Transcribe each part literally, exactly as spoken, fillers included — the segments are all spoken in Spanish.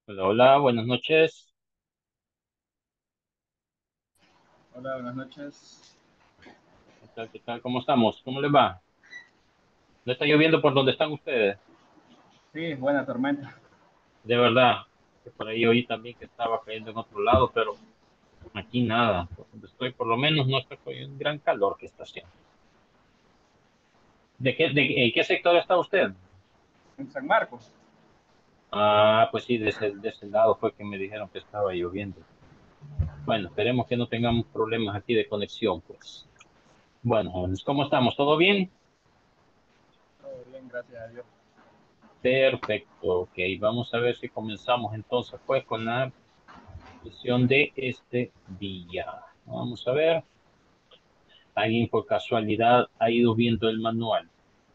Hola, hola, buenas noches. Hola, buenas noches. ¿Qué tal? ¿Qué tal? ¿Cómo estamos? ¿Cómo les va? ¿No está lloviendo por donde están ustedes? Sí, buena tormenta. De verdad, que por ahí oí también que estaba cayendo en otro lado, pero aquí nada. Por donde estoy, por lo menos, no está con un gran calor que está haciendo. ¿De qué, de, en qué sector está usted? En San Marcos. Ah, pues sí, de ese, de ese lado fue que me dijeron que estaba lloviendo. Bueno, esperemos que no tengamos problemas aquí de conexión, pues. Bueno, jóvenes, ¿cómo estamos? ¿Todo bien? Todo bien, gracias a Dios. Perfecto, ok. Vamos a ver si comenzamos entonces, pues, con la sesión de este día. Vamos a ver. ¿Alguien por casualidad ha ido viendo el manual?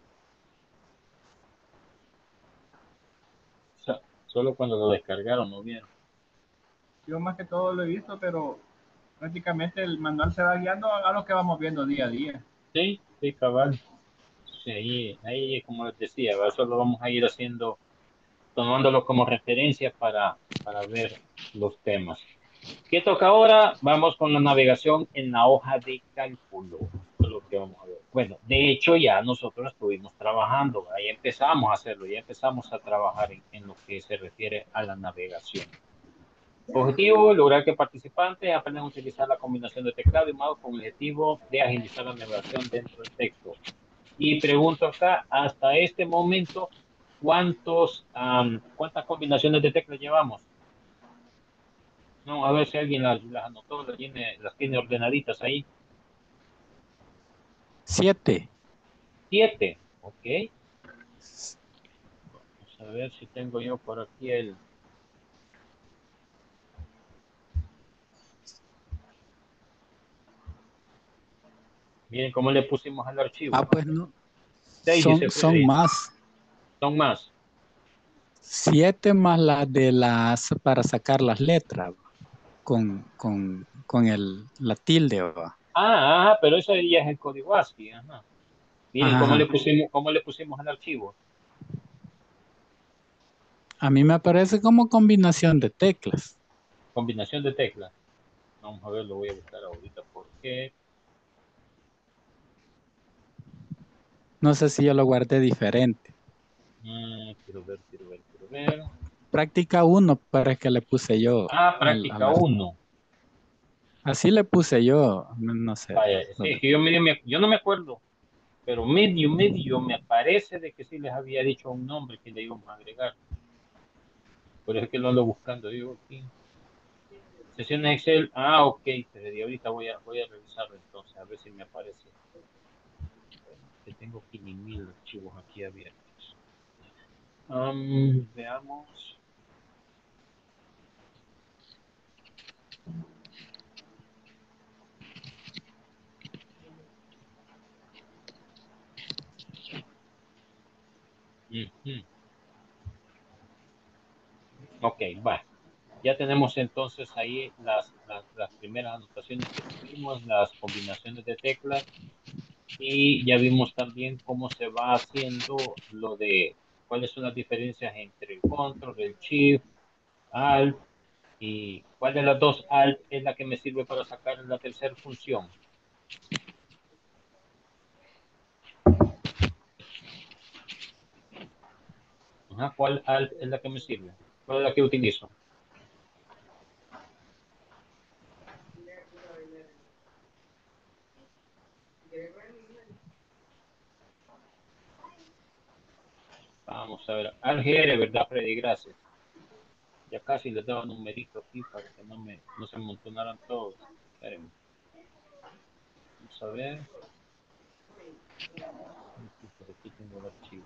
So- Solo cuando lo descargaron, ¿no vieron? Yo más que todo lo he visto, pero prácticamente el manual se va guiando a lo que vamos viendo día a día. Sí, sí, cabal. Sí, ahí, ahí, como les decía, ¿verdad? Solo vamos a ir haciendo, tomándolo como referencia para, para ver los temas. ¿Qué toca ahora? Vamos con la navegación en la hoja de cálculo. Eso es lo que vamos a ver. Bueno, de hecho ya nosotros estuvimos trabajando, ahí empezamos a hacerlo, ya empezamos a trabajar en, en lo que se refiere a la navegación. Objetivo, lograr que participantes aprendan a utilizar la combinación de teclado y mouse con el objetivo de agilizar la navegación dentro del texto. Y pregunto acá, hasta este momento, ¿cuántos, am, ¿cuántas combinaciones de teclas llevamos? No, a ver si alguien las, las anotó, las tiene, las tiene ordenaditas ahí. Siete. Siete, ok. Vamos a ver si tengo yo por aquí el... Miren cómo le pusimos al Ah, archivo. pues no. Seis dice Son, son Freddy. más. Son más. Siete más las de las para sacar las letras con, con, con el, la tilde. ¿Va? Ah, ajá, pero eso ya es el código ASCII. Ajá. Miren Ajá, cómo le ajá. pusimos, cómo le pusimos al archivo. A mí me aparece como combinación de teclas. Combinación de teclas. Vamos a ver, lo voy a buscar ahorita porque... No sé si yo lo guardé diferente. mm, quiero ver, quiero ver, quiero ver. Práctica uno para que le puse yo Ah, al, práctica al ar- uno. así le puse yo. No, no sé. Vaya, Lo sí, es de- que yo, medio me- yo no me acuerdo, pero medio, medio me parece de que sí les había dicho un nombre que le íbamos a agregar. Por eso es que lo ando buscando. Digo, aquí. Sesiones Excel. Ah, ok, Freddy. Ahorita voy a, voy a revisarlo entonces, a ver si me aparece. Que tengo quinientos mil archivos aquí abiertos. Am, veamos. Ujú. Ok, va. Ya tenemos entonces ahí las, las, las primeras anotaciones que tuvimos, las combinaciones de teclas, y ya vimos también cómo se va haciendo lo de cuáles son las diferencias entre el control, el shift, alt, y cuál de las dos alt es la que me sirve para sacar la tercera función. Ajá, ¿cuál alt es la que me sirve? ¿Cuál es la que utilizo? Vamos a ver. Alt G R, ¿verdad, Freddy? Gracias. Ya casi les daba un numerito aquí para que no, me, no se amontonaran todos. Espérenme. Vamos a ver. Aquí, por aquí tengo el archivo.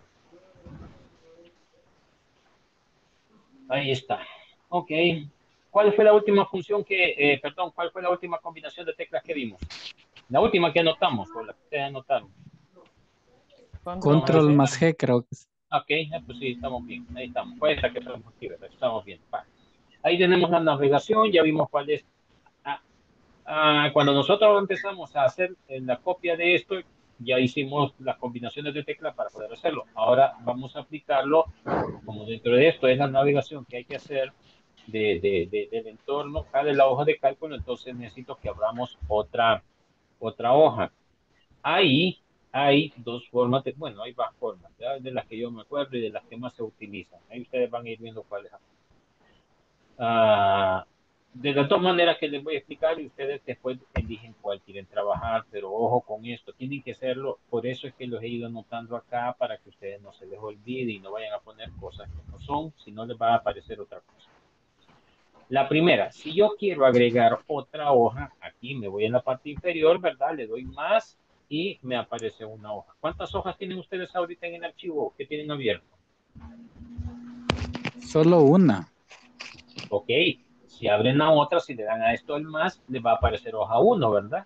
Ahí está. Ok. ¿Cuál fue la última función que, eh, perdón, cuál fue la última combinación de teclas que vimos? La última que anotamos, o la que ustedes anotaron. Vamos a ver Control si... más G creo que es. Ok, ah, pues sí, estamos bien. Ahí estamos. Fue esta que estamos aquí, ¿verdad? Estamos bien. Va. Ahí tenemos la navegación, ya vimos cuál es. Ah, ah, cuando nosotros empezamos a hacer eh, la copia de esto, ya hicimos las combinaciones de teclas para poder hacerlo. Ahora vamos a aplicarlo, como dentro de esto es la navegación que hay que hacer de, de, de, del entorno acá de la hoja de cálculo, entonces necesito que abramos otra, otra hoja. Ahí hay dos formas, de, bueno, hay más formas, ¿verdad? De las que yo me acuerdo y de las que más se utilizan. Ahí ustedes van a ir viendo cuáles. Ah, de las dos maneras que les voy a explicar y ustedes después eligen cuál quieren trabajar, pero ojo con esto, tienen que hacerlo, por eso es que los he ido anotando acá para que ustedes no se les olvide y no vayan a poner cosas que no son, si no les va a aparecer otra cosa. La primera, si yo quiero agregar otra hoja, aquí me voy en la parte inferior, ¿verdad? Le doy más y me aparece una hoja. ¿Cuántas hojas tienen ustedes ahorita en el archivo que tienen abierto? Solo una. Ok, si abren la otra, si le dan a esto el más, les va a aparecer hoja uno, ¿verdad?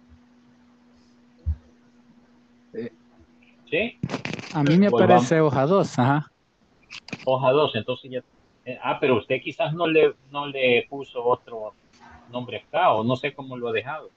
Eh, ¿Sí? a mí me Volvamos. aparece hoja dos, ajá. Hoja dos, entonces ya... eh, ah, pero usted quizás no le, no le puso otro nombre acá o no sé cómo lo ha dejado.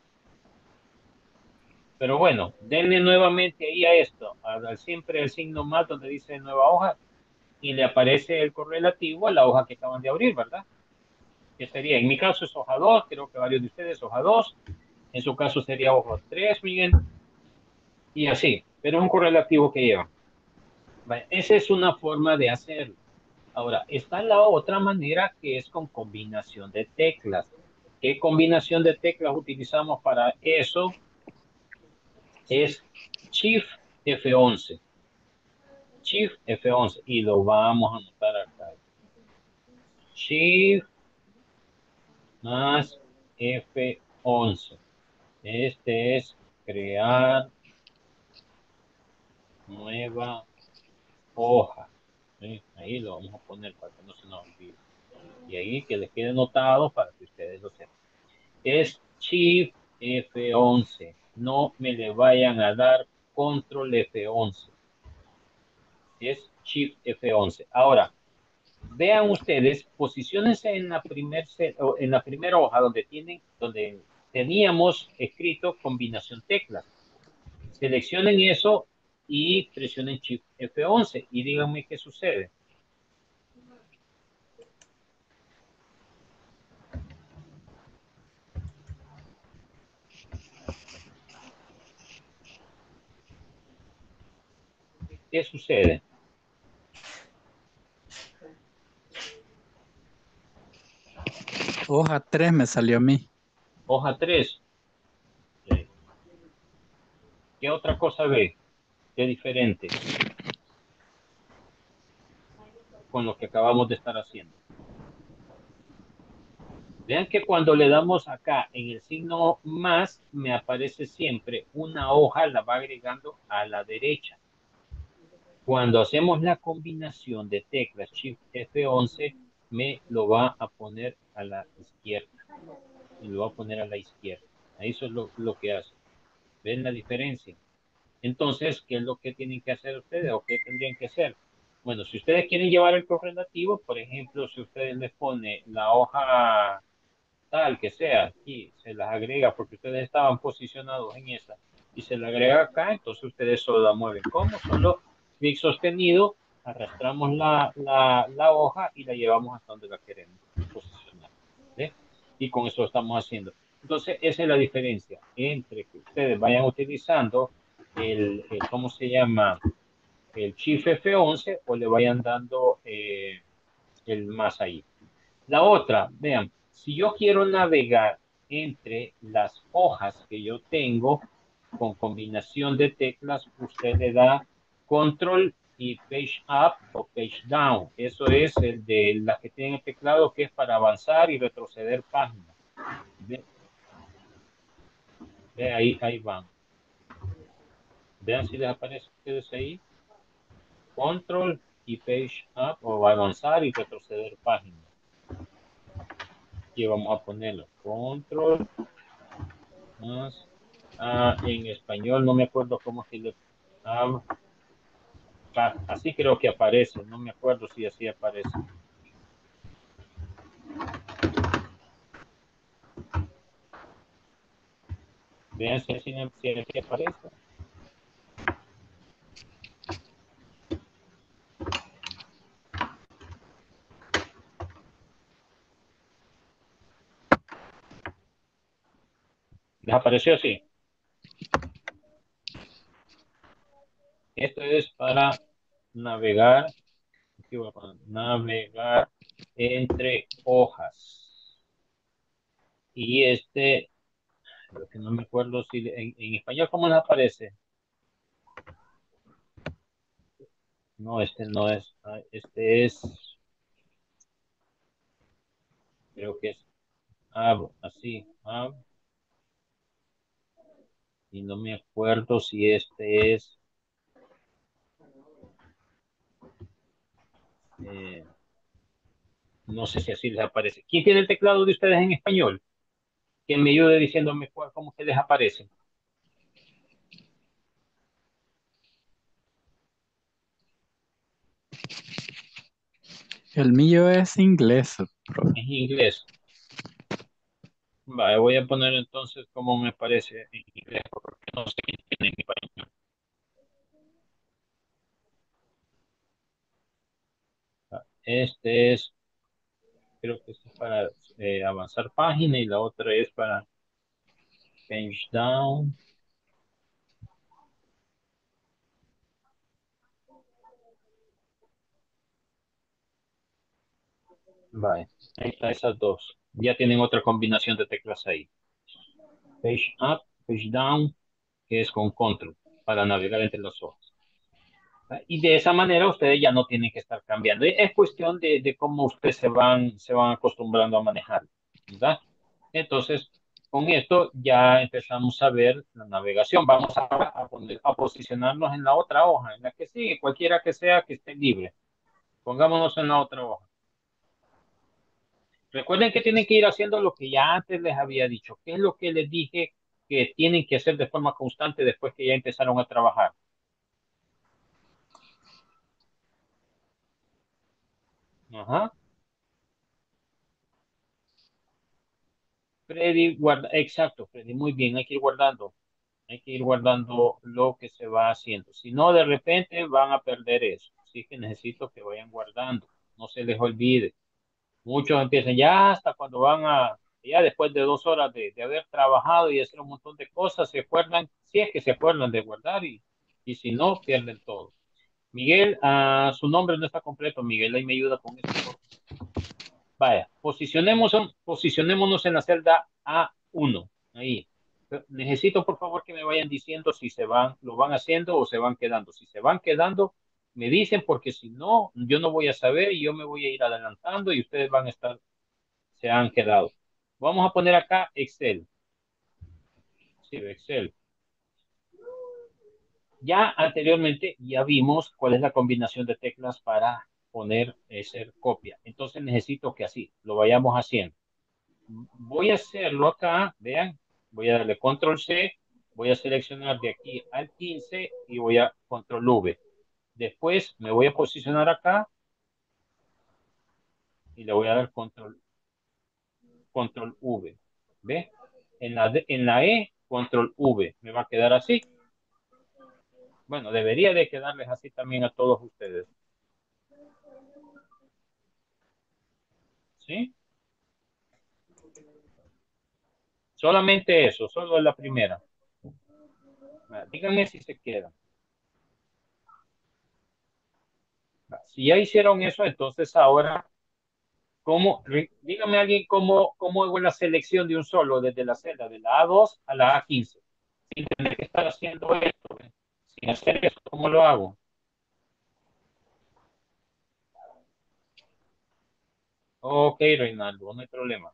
Pero bueno, denle nuevamente ahí a esto, a, a siempre el signo más donde dice nueva hoja y le aparece el correlativo a la hoja que acaban de abrir, ¿verdad? Que sería, en mi caso es hoja dos, creo que varios de ustedes hoja dos, en su caso sería hoja tres, Miguel, y así, pero es un correlativo que lleva. Vale, esa es una forma de hacerlo. Ahora, está la otra manera que es con combinación de teclas. ¿Qué combinación de teclas utilizamos para eso? Es Shift F once. Shift F once. Y lo vamos a anotar acá. Shift más F once. Este es crear nueva hoja. ¿Sí? Ahí lo vamos a poner para que no se nos olvide. Y ahí que les quede anotado para que ustedes lo sepan. Es Shift F once. No me le vayan a dar Control F once. Es Shift F once. Ahora, vean ustedes, posiciónense en la, primer set, en la primera hoja donde, tienen, donde teníamos escrito combinación teclas. Seleccionen eso y presionen Shift F once y díganme qué sucede. ¿Qué sucede? Hoja tres me salió a mí. Hoja tres. ¿Qué otra cosa ve? ¿Qué diferente con lo que acabamos de estar haciendo? Vean que cuando le damos acá en el signo más, me aparece siempre una hoja, la va agregando a la derecha. Cuando hacemos la combinación de teclas Shift F once, me lo va a poner a la izquierda. Y lo va a poner a la izquierda. Eso es lo, lo que hace. ¿Ven la diferencia? Entonces, ¿qué es lo que tienen que hacer ustedes o qué tendrían que hacer? Bueno, si ustedes quieren llevar el correlativo, por ejemplo, si ustedes les pone la hoja tal que sea, aquí se las agrega porque ustedes estaban posicionados en esa y se la agrega acá, entonces ustedes solo la mueven. ¿Cómo? Solo clic sostenido, arrastramos la, la, la hoja y la llevamos hasta donde la queremos posicionar. ¿Ve? Y con eso lo estamos haciendo. Entonces, esa es la diferencia entre que ustedes vayan utilizando el, el ¿cómo se llama? El Shift F once o le vayan dando eh, el más ahí. La otra, vean, si yo quiero navegar entre las hojas que yo tengo con combinación de teclas, usted le da control y page up o page down. Eso es el de las que tienen el teclado que es para avanzar y retroceder páginas. Ve, ve ahí, ahí van. Vean si les aparece a ustedes ahí. Control y page up o avanzar y retroceder páginas. Y vamos a ponerlo. Control más. Ah, en español no me acuerdo cómo es que le... Ah, ah, así creo que aparece. No me acuerdo si así aparece. Vean si así, si así aparece. ¿Les apareció así? Esto es para navegar, aquí voy a poner, navegar entre hojas. Y este, lo que no me acuerdo si en, en español, ¿cómo les aparece? No, este no es, ah, este es, creo que es ab, así, ab, y no me acuerdo si este es, eh, no sé si así les aparece. ¿Quién tiene el teclado de ustedes en español? Que me ayude diciéndome cuál, cómo que les aparece. El mío es inglés, profe. En inglés. Vale, voy a poner entonces cómo me parece en inglés, porque no sé quién tiene en español. Este es, creo que este es para eh, avanzar página y la otra es para page down. Vale, ahí están esas dos. Ya tienen otra combinación de teclas ahí. Page up, page down, que es con control para navegar entre las hojas. Y de esa manera ustedes ya no tienen que estar cambiando. Es cuestión de, de cómo ustedes se van, se van acostumbrando a manejar, ¿verdad? Entonces, con esto ya empezamos a ver la navegación. Vamos a, a, poner- a posicionarnos en la otra hoja, en la que sigue, cualquiera que sea que esté libre. Pongámonos en la otra hoja. Recuerden que tienen que ir haciendo lo que ya antes les había dicho. ¿Qué es lo que les dije que tienen que hacer de forma constante después que ya empezaron a trabajar? Ajá. Freddy, guarda, exacto, Freddy, muy bien, hay que ir guardando, hay que ir guardando lo que se va haciendo. Si no, de repente van a perder eso. Así que necesito que vayan guardando, no se les olvide. Muchos empiezan ya hasta cuando van a, ya después de dos horas de, de haber trabajado y hacer un montón de cosas, se acuerdan, si es que se acuerdan de guardar y, y si no, pierden todo. Miguel, ah, su nombre no está completo, Miguel, ahí me ayuda con eso, por favor. Vaya, posicionemos, posicionémonos en la celda A uno. Ahí. Necesito, por favor, que me vayan diciendo si se van, lo van haciendo o se van quedando. Si se van quedando, me dicen, porque si no, yo no voy a saber y yo me voy a ir adelantando y ustedes van a estar, se han quedado. Vamos a poner acá Excel. Sí, Excel. Ya anteriormente ya vimos cuál es la combinación de teclas para poner, hacer copia. Entonces necesito que así lo vayamos haciendo. Voy a hacerlo acá, vean, voy a darle control C, voy a seleccionar de aquí al quince y voy a control V. Después me voy a posicionar acá y le voy a dar control, control V. ¿Ve? En la, D- en la E, control V. Me va a quedar así. Bueno, debería de quedarles así también a todos ustedes. ¿Sí? Solamente eso, solo la primera. Díganme si se quedan. Si ya hicieron eso, entonces ahora ¿cómo, dígame alguien cómo, cómo hago la selección de un solo desde la celda de la A dos a la A quince? Sin tener que estar haciendo esto, ¿eh? Sin hacer eso, ¿cómo lo hago? Ok, Reinaldo, no hay problema.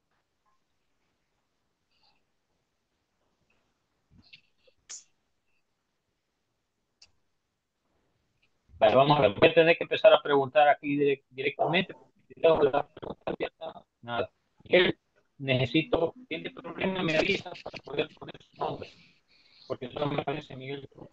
Vale, vamos a ver, voy a tener que empezar a preguntar aquí direct, directamente, porque si tengo las preguntas ya está, nada. Miguel, necesito, ¿tiene problema? Me avisa para poder poner su nombre, porque solo me aparece Miguel Cruz.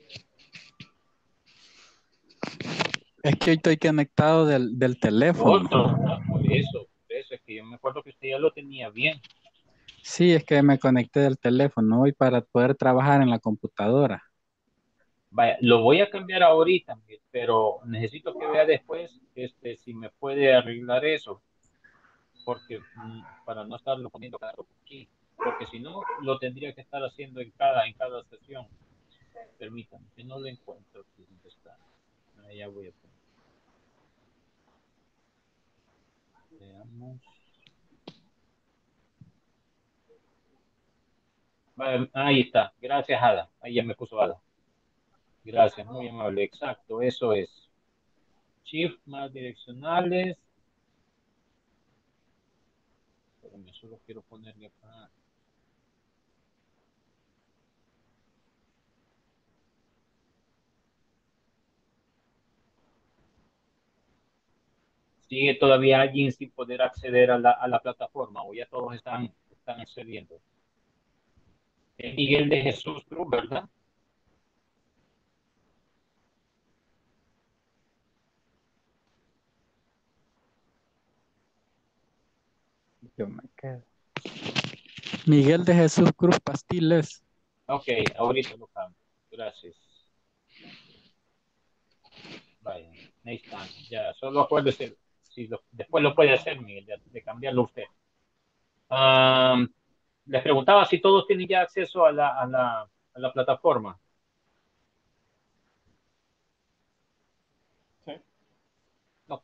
Es que hoy estoy conectado del, del teléfono. Otro, ah, por eso, por eso es que yo me acuerdo que usted ya lo tenía bien. Sí, es que me conecté del teléfono hoy para poder trabajar en la computadora. Vaya, lo voy a cambiar ahorita, Miguel, pero necesito que vea después este, si me puede arreglar eso, porque mm, para no estarlo poniendo cada rato aquí. porque si no, lo tendría que estar haciendo en cada, en cada sesión. Permítanme, que no lo encuentro aquí donde está. Ahí ya voy a poner. Veamos. Vale, ahí está. Gracias, Ada. Ahí ya me puso Ada. Gracias, muy amable. Exacto, eso es. Shift más direccionales. Espérame, solo quiero ponerle acá. ¿Sigue todavía alguien sin poder acceder a la, a la plataforma o ya todos están, están accediendo? Es Miguel de Jesús Cruz, ¿verdad? Yo me quedo. Miguel de Jesús Cruz Pastiles. Ok, ahorita lo cambio. Gracias. Vaya, ahí están. Ya, solo acuérdese, si lo- después lo puede hacer, Miguel, de, de cambiarlo usted. Am, les preguntaba si todos tienen ya acceso a la, a la, a la plataforma. Sí. Ok.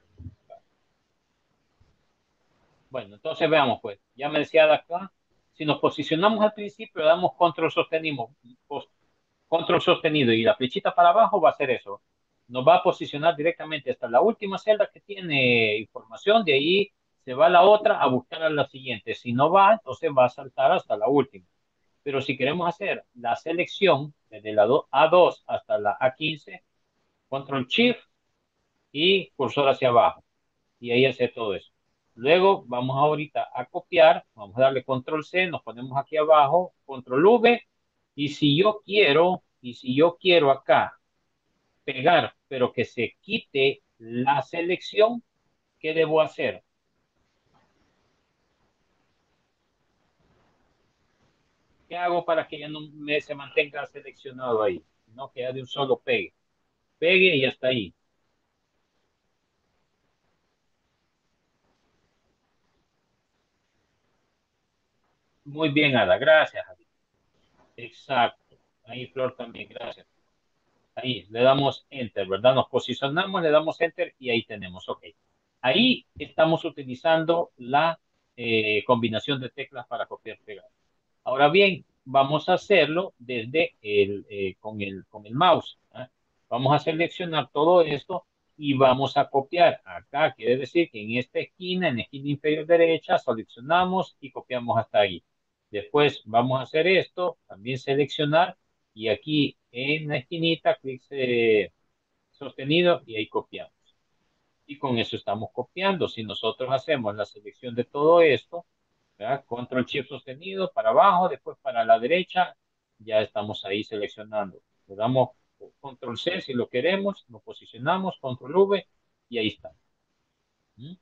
Bueno, entonces veamos, pues. Ya me decía de acá, si nos posicionamos al principio, damos control sostenido, control sostenido y la flechita para abajo va a hacer eso. Nos va a posicionar directamente hasta la última celda que tiene información, de ahí se va a la otra a buscar a la siguiente. Si no va, entonces va a saltar hasta la última. Pero si queremos hacer la selección desde la A dos hasta la A quince, control shift y cursor hacia abajo. Y ahí hace todo eso. Luego vamos ahorita a copiar, vamos a darle control C, nos ponemos aquí abajo, control V, y si yo quiero, y si yo quiero acá pegar, pero que se quite la selección, ¿qué debo hacer? ¿Qué hago para que ya no me, se mantenga seleccionado ahí? No queda de un solo pegue. Pegue y hasta ahí. Muy bien, Ada, gracias. Ada. Exacto. Ahí, Flor, también, gracias. Ahí le damos enter, ¿verdad? Nos posicionamos, le damos enter y ahí tenemos, ok. Ahí estamos utilizando la eh, combinación de teclas para copiar y pegar. Ahora bien, vamos a hacerlo desde el, eh, con el, con el mouse. ¿eh? Vamos a seleccionar todo esto y vamos a copiar. Acá quiere decir que en esta esquina, en la esquina inferior derecha, seleccionamos y copiamos hasta ahí. Después vamos a hacer esto, también seleccionar y aquí en la esquinita, clic eh, sostenido y ahí copiamos. Y con eso estamos copiando. Si nosotros hacemos la selección de todo esto, ¿verdad? Control Shift sostenido para abajo, después para la derecha, ya estamos ahí seleccionando. Le damos Control C si lo queremos, nos posicionamos, Control V y ahí está. ¿Mm?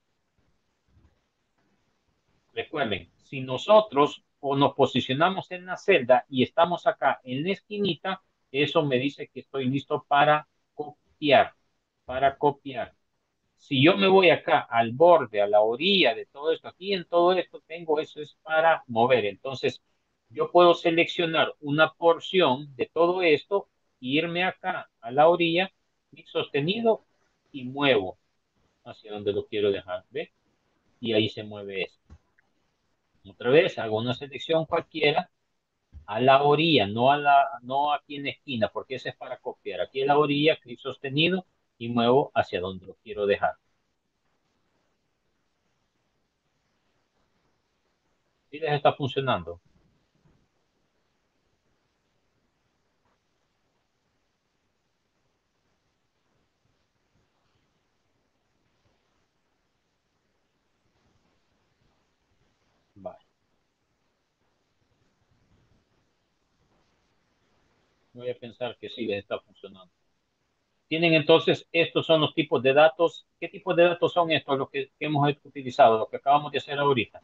Recuerden, si nosotros o nos posicionamos en la celda y estamos acá en la esquinita, eso me dice que estoy listo para copiar, para copiar. Si yo me voy acá al borde, a la orilla de todo esto, aquí en todo esto tengo, eso es para mover. Entonces, yo puedo seleccionar una porción de todo esto, irme acá a la orilla, clic sostenido y muevo hacia donde lo quiero dejar, ¿ve? Y ahí se mueve esto. Otra vez hago una selección cualquiera a la orilla, no a la, no aquí en la esquina, porque ese es para copiar. Aquí en la orilla, clic sostenido y muevo hacia donde lo quiero dejar. ¿Sí les está funcionando? Vale. Voy a pensar que sí les está funcionando. Tienen entonces, estos son los tipos de datos. ¿Qué tipos de datos son estos, los que, que hemos utilizado, los que acabamos de hacer ahorita?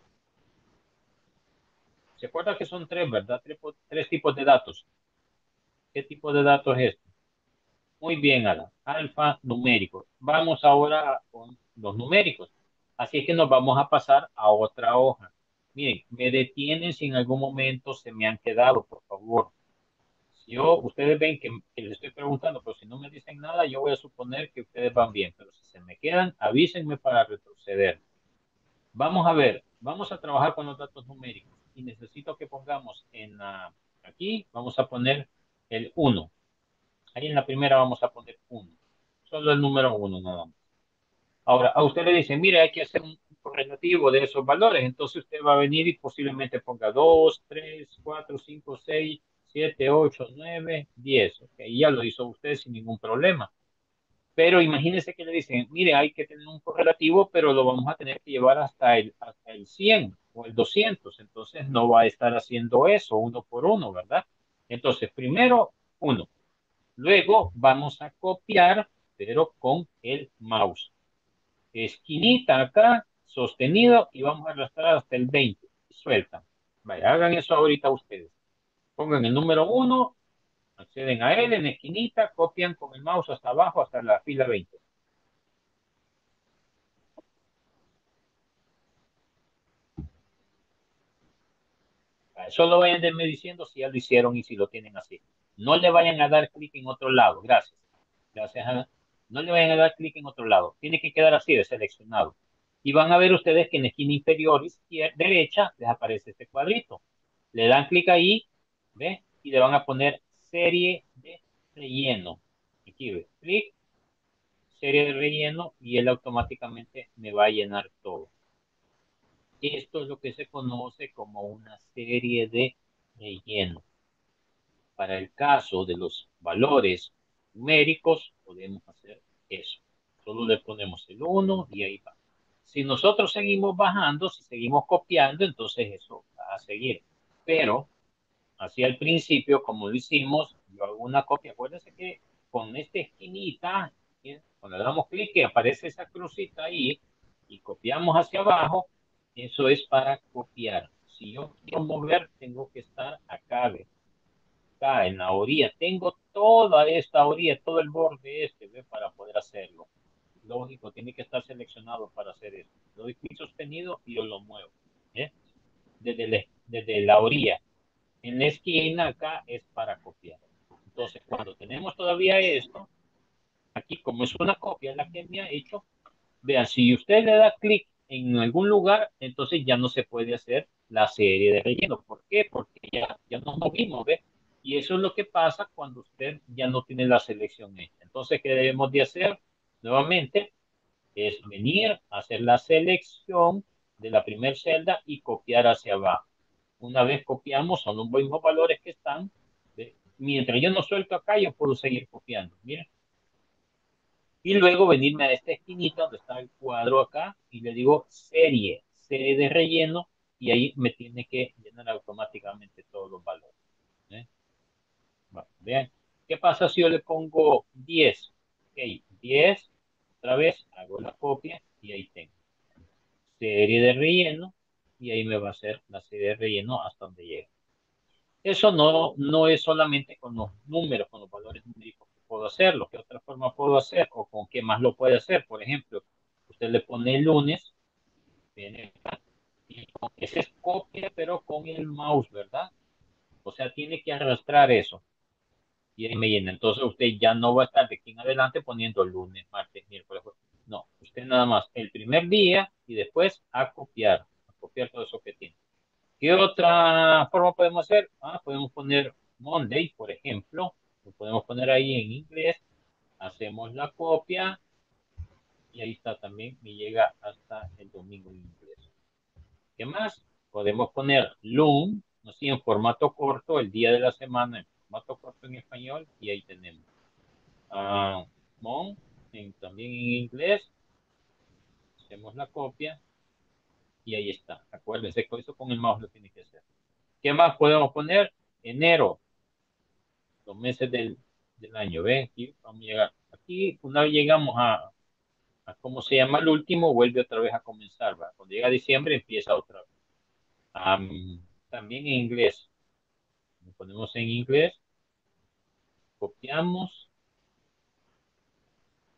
¿Se acuerdan que son tres, verdad? Tres, tres tipos de datos. ¿Qué tipo de datos es este? Muy bien, Alan. Alfa numérico. Vamos ahora con los numéricos. Así es que nos vamos a pasar a otra hoja. Miren, me detienen si en algún momento se me han quedado, por favor. Si yo, ustedes ven que, que les estoy preguntando, pero si no me dicen nada, yo voy a suponer que ustedes van bien. Pero si se me quedan, avísenme para retroceder. Vamos a ver, vamos a trabajar con los datos numéricos y necesito que pongamos en la, aquí, vamos a poner el uno. Ahí en la primera vamos a poner uno. Solo el número uno nada más. Ahora, a usted le dicen, mire, hay que hacer un correlativo de esos valores. Entonces usted va a venir y posiblemente ponga dos, tres, cuatro, cinco, seis, siete, ocho, nueve, diez. Ok, ya lo hizo usted sin ningún problema. Pero imagínese que le dicen, mire, hay que tener un correlativo, pero lo vamos a tener que llevar hasta el, hasta el cien o el doscientos. Entonces no va a estar haciendo eso uno por uno, ¿verdad? Entonces, primero uno. Luego vamos a copiar, pero con el mouse. Esquinita acá, sostenido, y vamos a arrastrar hasta el veinte. Suelta. Vaya, hagan eso ahorita ustedes. Pongan el número uno, acceden a él en esquinita, copian con el mouse hasta abajo, hasta la fila veinte. Solo vayan denme diciendo si ya lo hicieron y si lo tienen así. No le vayan a dar clic en otro lado. Gracias. Gracias. Ana. No le vayan a dar clic en otro lado. Tiene que quedar así de seleccionado. Y van a ver ustedes que en la esquina inferior izquierda, derecha les aparece este cuadrito. Le dan clic ahí, ¿ve? Y le van a poner serie de relleno. Aquí ve, clic, serie de relleno y él automáticamente me va a llenar todo. Esto es lo que se conoce como una serie de relleno. Para el caso de los valores numéricos, podemos hacer eso. Solo le ponemos el uno y ahí va. Si nosotros seguimos bajando, si seguimos copiando, entonces eso va a seguir. Pero, así al principio, como lo hicimos, yo hago una copia. Acuérdense que con esta esquinita, ¿sí? Cuando le damos clic, que aparece esa crucita ahí y copiamos hacia abajo, eso es para copiar. Si yo quiero mover, tengo que estar acá, ¿ve? Acá en la orilla. Tengo toda esta orilla, todo el borde este, ¿ve? Para poder hacerlo. Lógico, tiene que estar seleccionado para hacer eso. Lo doy clic sostenido y yo lo muevo. ¿Eh? Desde, la, desde la orilla. En la esquina acá es para copiar. Entonces, cuando tenemos todavía esto, aquí como es una copia la que me ha hecho, vean, si usted le da clic en algún lugar, entonces ya no se puede hacer la serie de relleno. ¿Por qué? Porque ya, ya nos movimos, ¿ve? Y eso es lo que pasa cuando usted ya no tiene la selección hecha. Entonces, ¿qué debemos de hacer? Nuevamente, es venir, hacer la selección de la primera celda y copiar hacia abajo. Una vez copiamos, son los mismos valores que están. ¿Ve? Mientras yo no suelto acá, yo puedo seguir copiando. Miren. Y luego venirme a esta esquinita donde está el cuadro acá y le digo serie, serie de relleno y ahí me tiene que llenar automáticamente todos los valores. ¿Eh? Bueno, vean, ¿qué pasa si yo le pongo diez? Ok, diez, otra vez hago la copia y ahí tengo serie de relleno y ahí me va a hacer la serie de relleno hasta donde llegue. Eso no, no es solamente con los números, con los valores numéricos que puedo hacerlo. ¿Qué otra forma puedo hacer? ¿O con qué más lo puede hacer? Por ejemplo, usted le pone el lunes, viene acá, y con ese es copia, pero con el mouse, ¿verdad? O sea, tiene que arrastrar eso. Y ahí me llena. Entonces usted ya no va a estar de aquí en adelante poniendo lunes, martes, miércoles. Jueves. No, usted nada más el primer día y después a copiar, a copiar todo eso que tiene. ¿Qué otra forma podemos hacer? Ah, podemos poner Monday, por ejemplo. Lo podemos poner ahí en inglés. Hacemos la copia y ahí está también. Me llega hasta el domingo en inglés. ¿Qué más? Podemos poner Loom, así en formato corto, el día de la semana en formato corto en español y ahí tenemos. Ah, Mon, en, también en inglés. Hacemos la copia y ahí está. Acuérdense que eso con el mouse lo tiene que hacer. ¿Qué más podemos poner? Enero. Los meses del, del año. ¿Ven? Aquí vamos a llegar. Aquí, una vez llegamos a, a cómo se llama el último, vuelve otra vez a comenzar. ¿Va? Cuando llega diciembre, empieza otra vez. Um, también en inglés. Lo ponemos en inglés, copiamos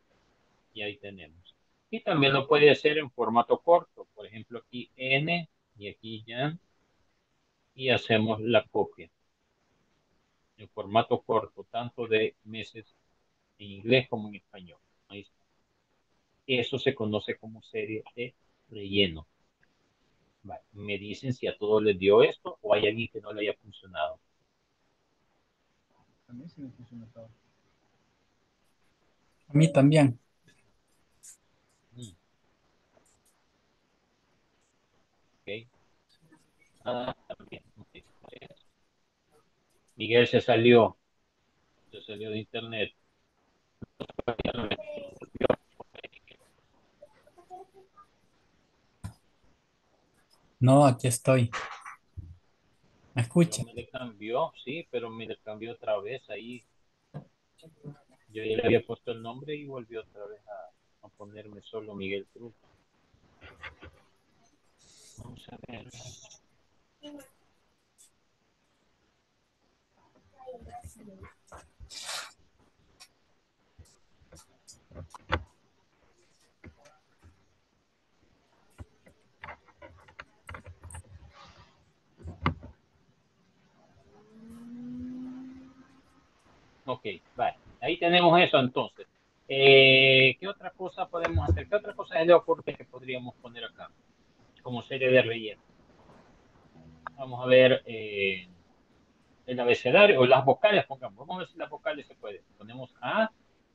y ahí tenemos. Y también lo puede hacer en formato corto. Por ejemplo, aquí N y aquí ya, y hacemos la copia en formato corto, tanto de meses en inglés como en español. Ahí está. Eso se conoce como serie de relleno. Vale. Me dicen si a todos les dio esto o hay alguien que no le haya funcionado. A mí sí me funciona todo. A mí también. Mm. Ok. Ah, también. Ok. Miguel se salió. Se salió de internet. No, aquí estoy. ¿Me No escucha? me le cambió, sí, pero me le cambió otra vez ahí. Yo ya le había puesto el nombre y volvió otra vez a, a ponerme solo Miguel Cruz. Vamos a ver. Ok, vale. Ahí tenemos eso entonces. Eh, ¿qué otra cosa podemos hacer? ¿Qué otra cosa es de ocurre que podríamos poner acá como serie de relleno? Vamos a ver eh, el abecedario o las vocales, pongamos. Vamos a ver si las vocales se pueden. Ponemos A,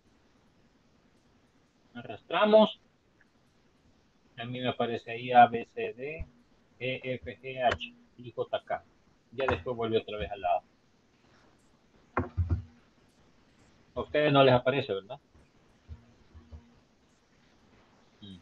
arrastramos. A mí me aparece ahí A, B, C, D, E, F, G, H y J, K. Ya después vuelve otra vez al lado. A ustedes no les aparece, ¿verdad? Mm,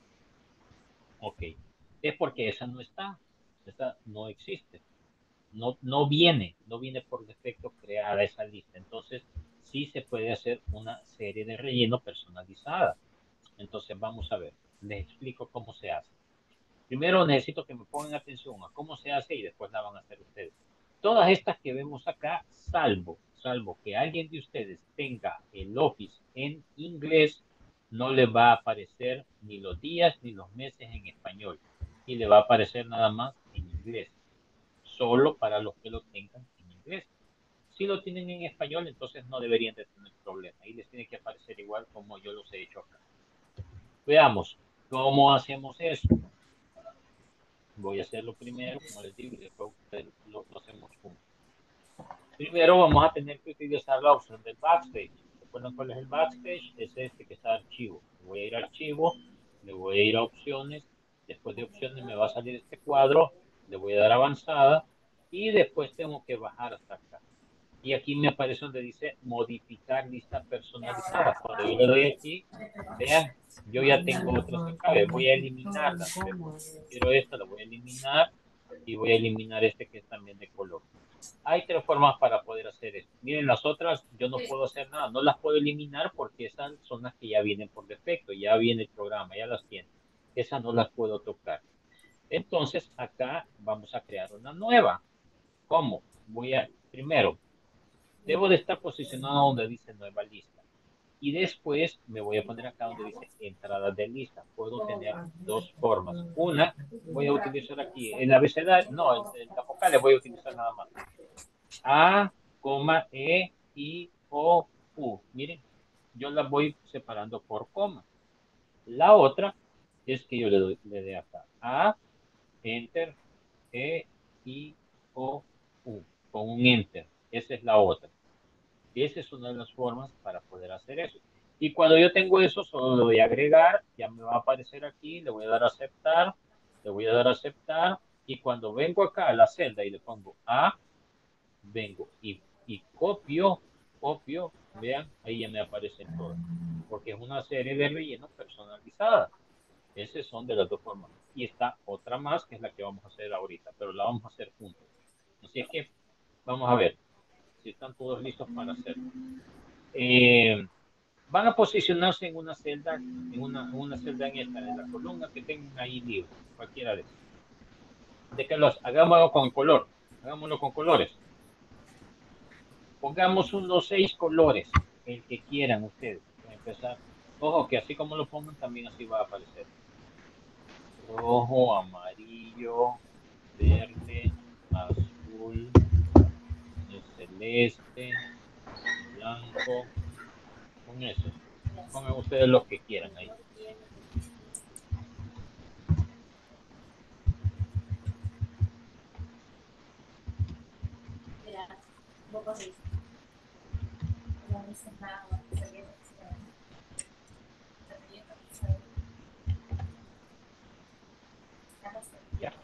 ok. Es porque esa no está. Esa no existe. No, no viene, no viene por defecto creada esa lista. Entonces, sí se puede hacer una serie de relleno personalizada. Entonces, vamos a ver. Les explico cómo se hace. Primero necesito que me pongan atención a cómo se hace y después la van a hacer ustedes. Todas estas que vemos acá, salvo, salvo que alguien de ustedes tenga el Office en inglés, no le va a aparecer ni los días ni los meses en español. Y le va a aparecer nada más en inglés. Solo para los que lo tengan en inglés. Si lo tienen en español, entonces no deberían de tener problema. Ahí les tiene que aparecer igual como yo los he hecho acá. Veamos, ¿cómo hacemos eso? Voy a hacerlo primero, como les digo, y después lo, lo hacemos juntos. Primero vamos a tener que utilizar la opción del backstage. ¿Recuerdan cuál es el backstage? Es este que está archivo. Voy a ir a archivo, le voy a ir a opciones. Después de opciones me va a salir este cuadro. Le voy a dar avanzada y después tengo que bajar hasta acá. Y aquí me aparece donde dice modificar lista personalizada. Cuando yo le doy aquí, vean, yo ya tengo otras acá. Voy a eliminarlas. Quiero esta, la voy a eliminar y voy a eliminar este que es también de color. Hay tres formas para poder hacer esto. Miren, las otras yo no puedo hacer nada, no las puedo eliminar porque esas son las que ya vienen por defecto, ya viene el programa, ya las tiene. Esas no las puedo tocar. Entonces, acá vamos a crear una nueva. ¿Cómo? Voy a, primero, debo de estar posicionado donde dice nueva lista. Y después me voy a poner acá donde dice entradas de lista. Puedo tener dos formas. Una, voy a utilizar aquí el abecedario, no, el, el, la vocal le voy a utilizar nada más. A, coma, E, I, O, U. Miren, yo las voy separando por coma. La otra es que yo le doy, le dé acá A, Enter, E, I, O, U. Con un Enter. Esa es la otra. Esa es una de las formas para poder hacer eso. Y cuando yo tengo eso, solo le voy a agregar, ya me va a aparecer aquí, le voy a dar a aceptar, le voy a dar a aceptar, y cuando vengo acá a la celda y le pongo A, vengo y, y copio, copio, vean, ahí ya me aparecen todas, porque es una serie de rellenos personalizadas. Esas son de las dos formas. Y está otra más, que es la que vamos a hacer ahorita, pero la vamos a hacer juntos. Así es que vamos a ver si están todos listos para hacerlo. Eh, van a posicionarse en una celda, en una, en una celda en esta, en la columna que tengan ahí libre, cualquiera de esas. De que los hagámoslo con color, hagámoslo con colores. Pongamos unos seis colores, el que quieran ustedes. Para empezar, ojo que así como lo pongan, también así va a aparecer. Rojo, amarillo, verde, azul, celeste, blanco, con esos. Pongan ustedes los que quieran ahí. Ya.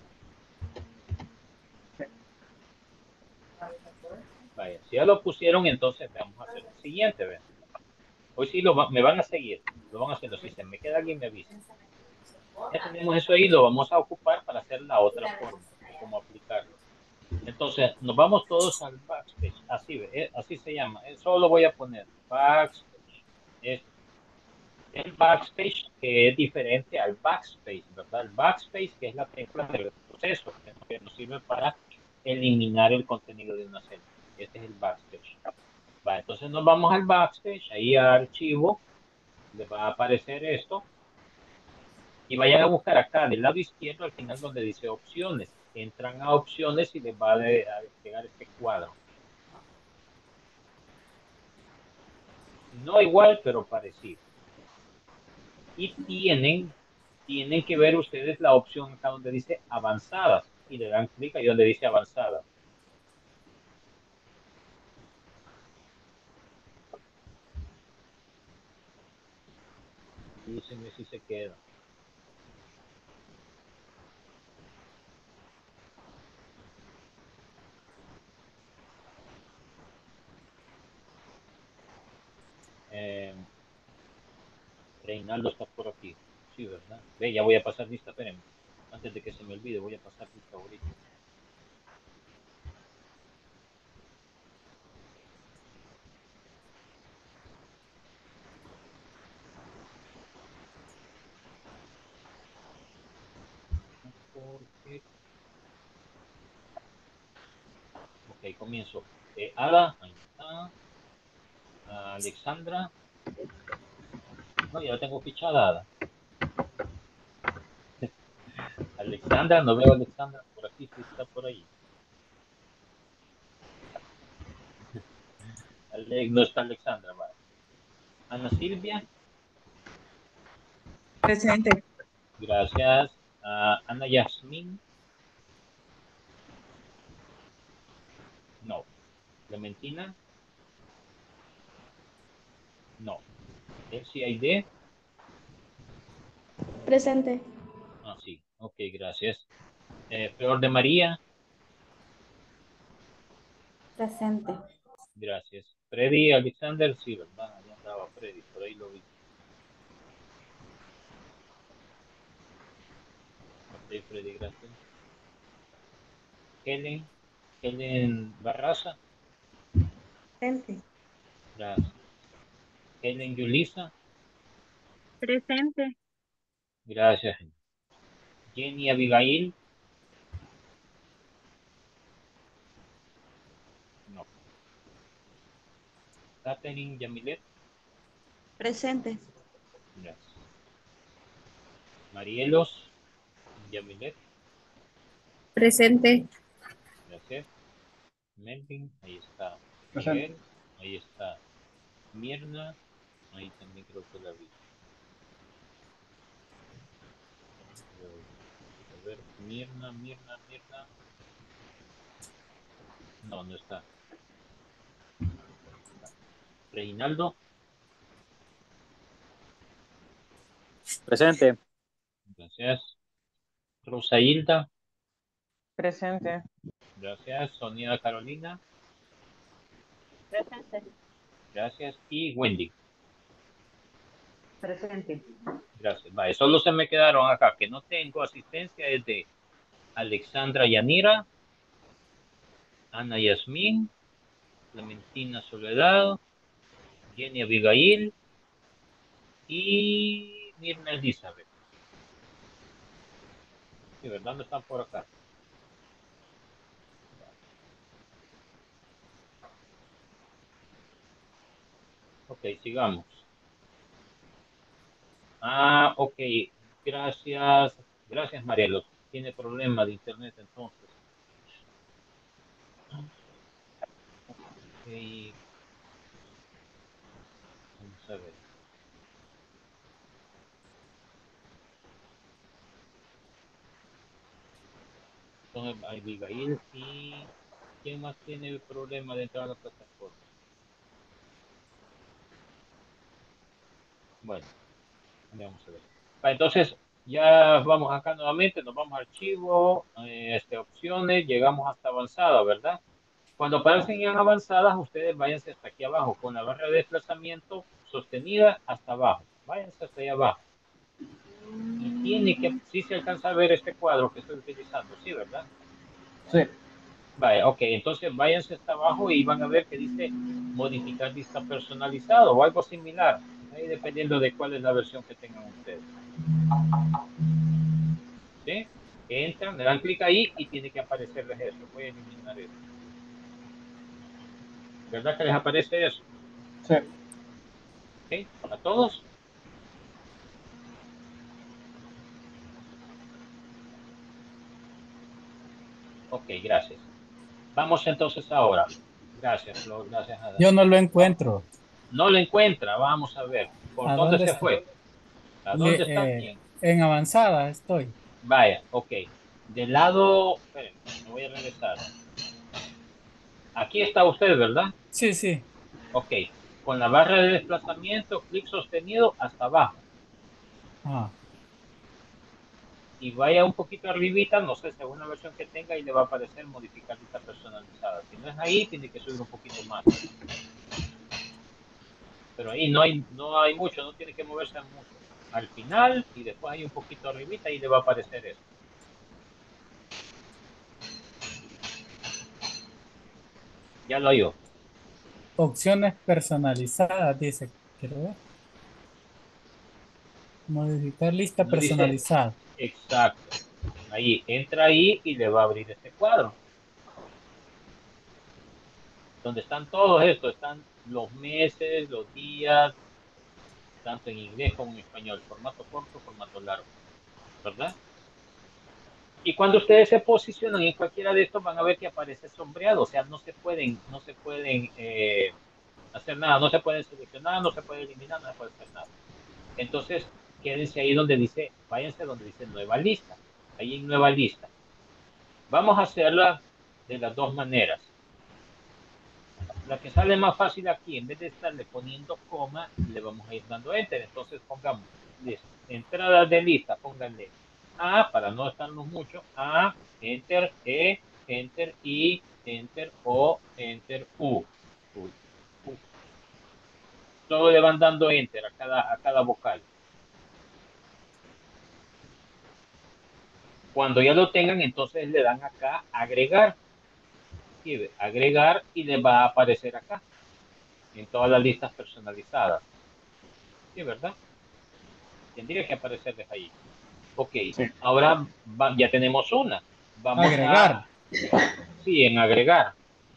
Vaya, si ya lo pusieron, entonces vamos a hacer lo siguiente, ¿ven? Hoy sí lo va- me van a seguir, lo van haciendo. Si se me queda alguien, me avisa. Ya tenemos eso ahí, lo vamos a ocupar para hacer la otra forma, de cómo aplicarlo. Entonces, nos vamos todos al backspace. Así, ve, eh, así se llama. Eh, Solo voy a poner backspace. Es el backspace que es diferente al backspace, ¿verdad? El backspace, que es la tecla del proceso, que nos que nos sirve para eliminar el contenido de una celda. Este es el backspace. Va, entonces nos vamos al backspace, ahí a archivo, le va a aparecer esto, y vayan a buscar acá del lado izquierdo al final donde dice opciones. Entran a opciones y les va a, de- a llegar este cuadro. No igual, pero parecido. Y tienen, tienen que ver ustedes la opción acá donde dice avanzadas y le dan clic ahí donde dice avanzadas. Díganme si se queda. Eh, Reinaldo está por aquí. Sí, ¿verdad? Ve, ya voy a pasar lista, espérenme. Antes de que se me olvide, voy a pasar lista ahorita. Porque... Ok, comienzo. Eh, Ada, ahí está. Ah, Alexandra. No, ya la tengo fichada, Ada. Alexandra, no veo a Alexandra por aquí, sí está por ahí. Ale- no está Alexandra, vale. Ana Silvia, Presente. gracias. Ah, Ana Yasmín, no. Clementina, no. Elsie Aide, Presente. ah, sí, ok, gracias. Eh, Flor de María, Presente. gracias. Freddy Alexander, sí, ¿verdad? Ahí andaba Freddy, por ahí lo vi. Ok, Freddy, gracias. Helen, Helen Barraza, Presente. gracias. Helen Yulisa, Presente. gracias. Jenny Abigail, no. Catherine Yamilet, Presente. gracias. Marielos Yamilet, Presente. gracias. Melvin, ahí está. Presente. Miguel, ahí está. Mirna, ahí también creo que la vi. Eh, A ver, Mirna, Mirna, Mirna. No, no está. Reinaldo, Presente. gracias. Rosa Hilda, Presente. gracias. Sonia Carolina, Presente. gracias. Y Wendy, Presente. gracias. Vale, solo se me quedaron acá que no tengo asistencia es de Alexandra Yanira, Ana Yasmín, Clementina Soledad, Jenny Abigail y Mirna Elizabeth. Sí, ¿verdad? No están por acá. Ok, sigamos. Ah, ok. Gracias. Gracias, Marielos. tiene problema de internet entonces. Okay. Vamos a ver. Entonces, Abigail y ¿quién más tiene el problema de entrar a la plataforma? Bueno, vamos a ver. Va, entonces, ya vamos acá nuevamente, nos vamos a archivo, eh, este, opciones, llegamos hasta avanzada, ¿verdad? Cuando aparecen en avanzadas, ustedes váyanse hasta aquí abajo, con la barra de desplazamiento sostenida hasta abajo. Váyanse hasta ahí abajo. Y tiene que, sí se alcanza a ver este cuadro que estoy utilizando, ¿sí, verdad? Sí. Vaya, ok, entonces váyanse hasta abajo y van a ver que dice modificar lista personalizado o algo similar, ahí dependiendo de cuál es la versión que tengan ustedes. ¿Sí? Entran, le dan clic ahí y tiene que aparecerles eso. Voy a eliminar eso. ¿Verdad que les aparece eso? Sí. ¿Ok? ¿A todos? Ok, gracias. Vamos entonces ahora. Gracias, Flor, gracias, Ada. Yo no lo encuentro. No lo encuentra, vamos a ver. ¿Por ¿A dónde dónde se está? fue? ¿A Le- dónde está eh, bien? en avanzada estoy. Vaya, ok. Del lado, espérenme, me voy a regresar. Aquí está usted, ¿verdad? Sí, sí. Ok. Con la barra de desplazamiento, clic sostenido hasta abajo. Ah, Y vaya un poquito arribita, no sé, según la versión que tenga, y le va a aparecer modificar lista personalizada. Si no es ahí, tiene que subir un poquito más. Pero ahí no hay, no hay mucho, no tiene que moverse mucho. Al final, y después hay un poquito arribita, y le va a aparecer eso. Ya lo oyó. opciones personalizadas, dice. Quiero ver. Modificar lista No dice personalizada. exacto. Ahí, entra ahí y le va a abrir este cuadro. Donde están todos estos, están los meses, los días, tanto en inglés como en español, formato corto, formato largo, ¿verdad? Y cuando ustedes se posicionan en cualquiera de estos, van a ver que aparece sombreado, o sea, no se pueden, no se pueden eh, hacer nada, no se pueden seleccionar, no se puede eliminar, no se puede hacer nada. Entonces, quédense ahí donde dice, váyanse donde dice nueva lista, ahí en nueva lista. Vamos a hacerla de las dos maneras. La que sale más fácil aquí, en vez de estarle poniendo coma, le vamos a ir dando enter. Entonces pongamos entrada de lista, pónganle A para no estarnos mucho, A, enter, E, enter, I, enter, O, enter, U. U, U. Todo le van dando enter a cada, a cada vocal. Cuando ya lo tengan, entonces le dan acá agregar. Agregar y le va a aparecer acá en todas las listas personalizadas. Sí, ¿verdad? Tendría que aparecerles ahí. Ok, Sí. ahora va, ya tenemos una. Vamos Agregar. a... Sí, en agregar.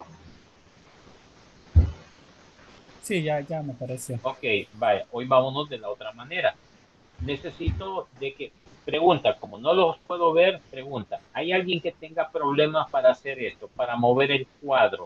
Sí, ya, ya me pareció. Ok, vaya, hoy vámonos de la otra manera. Necesito de que... Pregunta, como no los puedo ver, pregunta. ¿Hay alguien que tenga problemas para hacer esto, para mover el cuadro?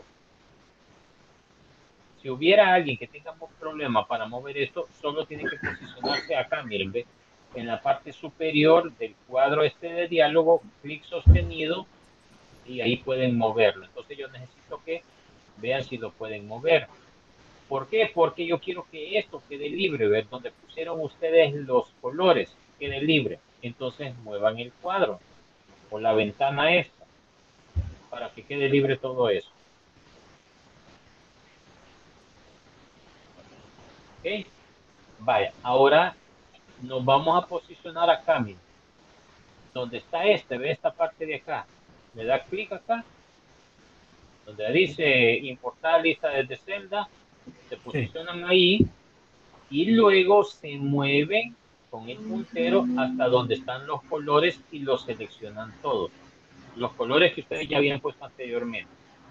Si hubiera alguien que tenga un problema para mover esto, solo tiene que posicionarse acá, miren, ¿ve? En la parte superior del cuadro este de diálogo, clic sostenido, y ahí pueden moverlo. Entonces yo necesito que vean si lo pueden mover. ¿Por qué? Porque yo quiero que esto quede libre, ver donde pusieron ustedes los colores, quede libre. Entonces muevan el cuadro o la ventana esta para que quede libre todo eso. ¿Ok? Vaya, ahora nos vamos a posicionar acá, miren. Donde está este, ve esta parte de acá. Le da clic acá, donde dice importar lista desde celda, se Sí. posicionan ahí y luego se mueven con el puntero hasta donde están los colores y los seleccionan todos. Los colores que ustedes ya habían puesto anteriormente.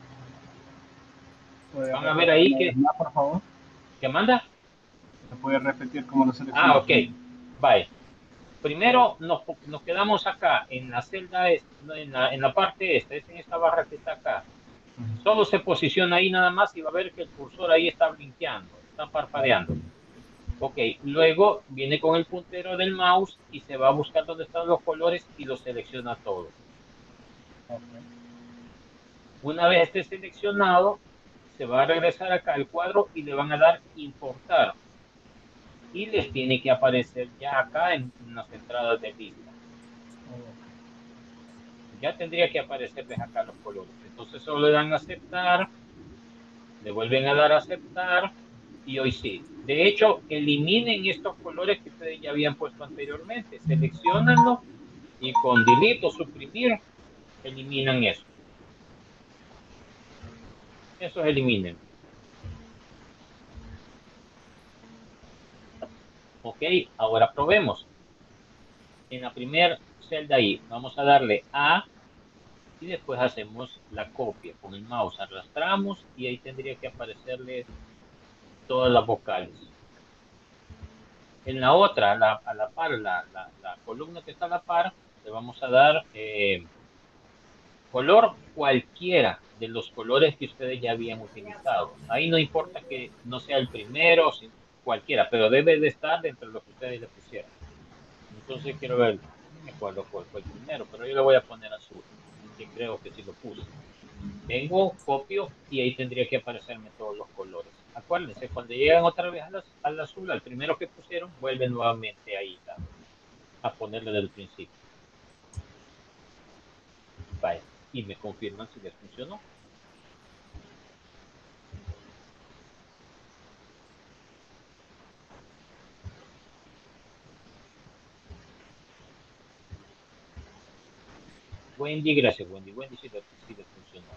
¿Puede Van a ver repetir ahí una que... vez más, por favor? ¿Qué manda? ¿Se puede repetir cómo lo Ah, seleccionamos? ok. Bye. Primero nos, nos quedamos acá en la celda, es- en la, en la parte esta, es en esta barra que está acá. Solo se posiciona ahí nada más y va a ver que el cursor ahí está blinqueando, está parpadeando. Ok, luego viene con el puntero del mouse y se va a buscar dónde están los colores y los selecciona todos. Una vez esté seleccionado, se va a regresar acá al cuadro y le van a dar importar. Y les tiene que aparecer ya acá en, en las entradas de lista. Ya tendría que aparecerles acá los colores. Entonces solo le dan a aceptar, le vuelven a dar a aceptar y hoy sí. De hecho, eliminen estos colores que ustedes ya habían puesto anteriormente. Seleccionanlo y con delete o suprimir eliminan eso. Esos eliminen. Ok, ahora probemos. En la primera celda ahí, vamos a darle A y después hacemos la copia. Con el mouse arrastramos y ahí tendría que aparecerle todas las vocales. En la otra, a la, a la par, la, la, la columna que está a la par, le vamos a dar eh, color cualquiera de los colores que ustedes ya habían utilizado. Ahí no importa que no sea el primero, cualquiera, pero debe de estar dentro de lo que ustedes le pusieron. Entonces quiero ver, no me acuerdo cuál fue el primero, pero yo le voy a poner azul, que creo que sí lo puse. Vengo, copio y ahí tendría que aparecerme todos los colores. Acuérdense, cuando llegan otra vez al, al azul, al primero que pusieron, vuelven nuevamente ahí a, a ponerle del principio. Vaya, y me confirman si les funcionó. Wendy, gracias Wendy. Wendy sí le, sí le funcionó.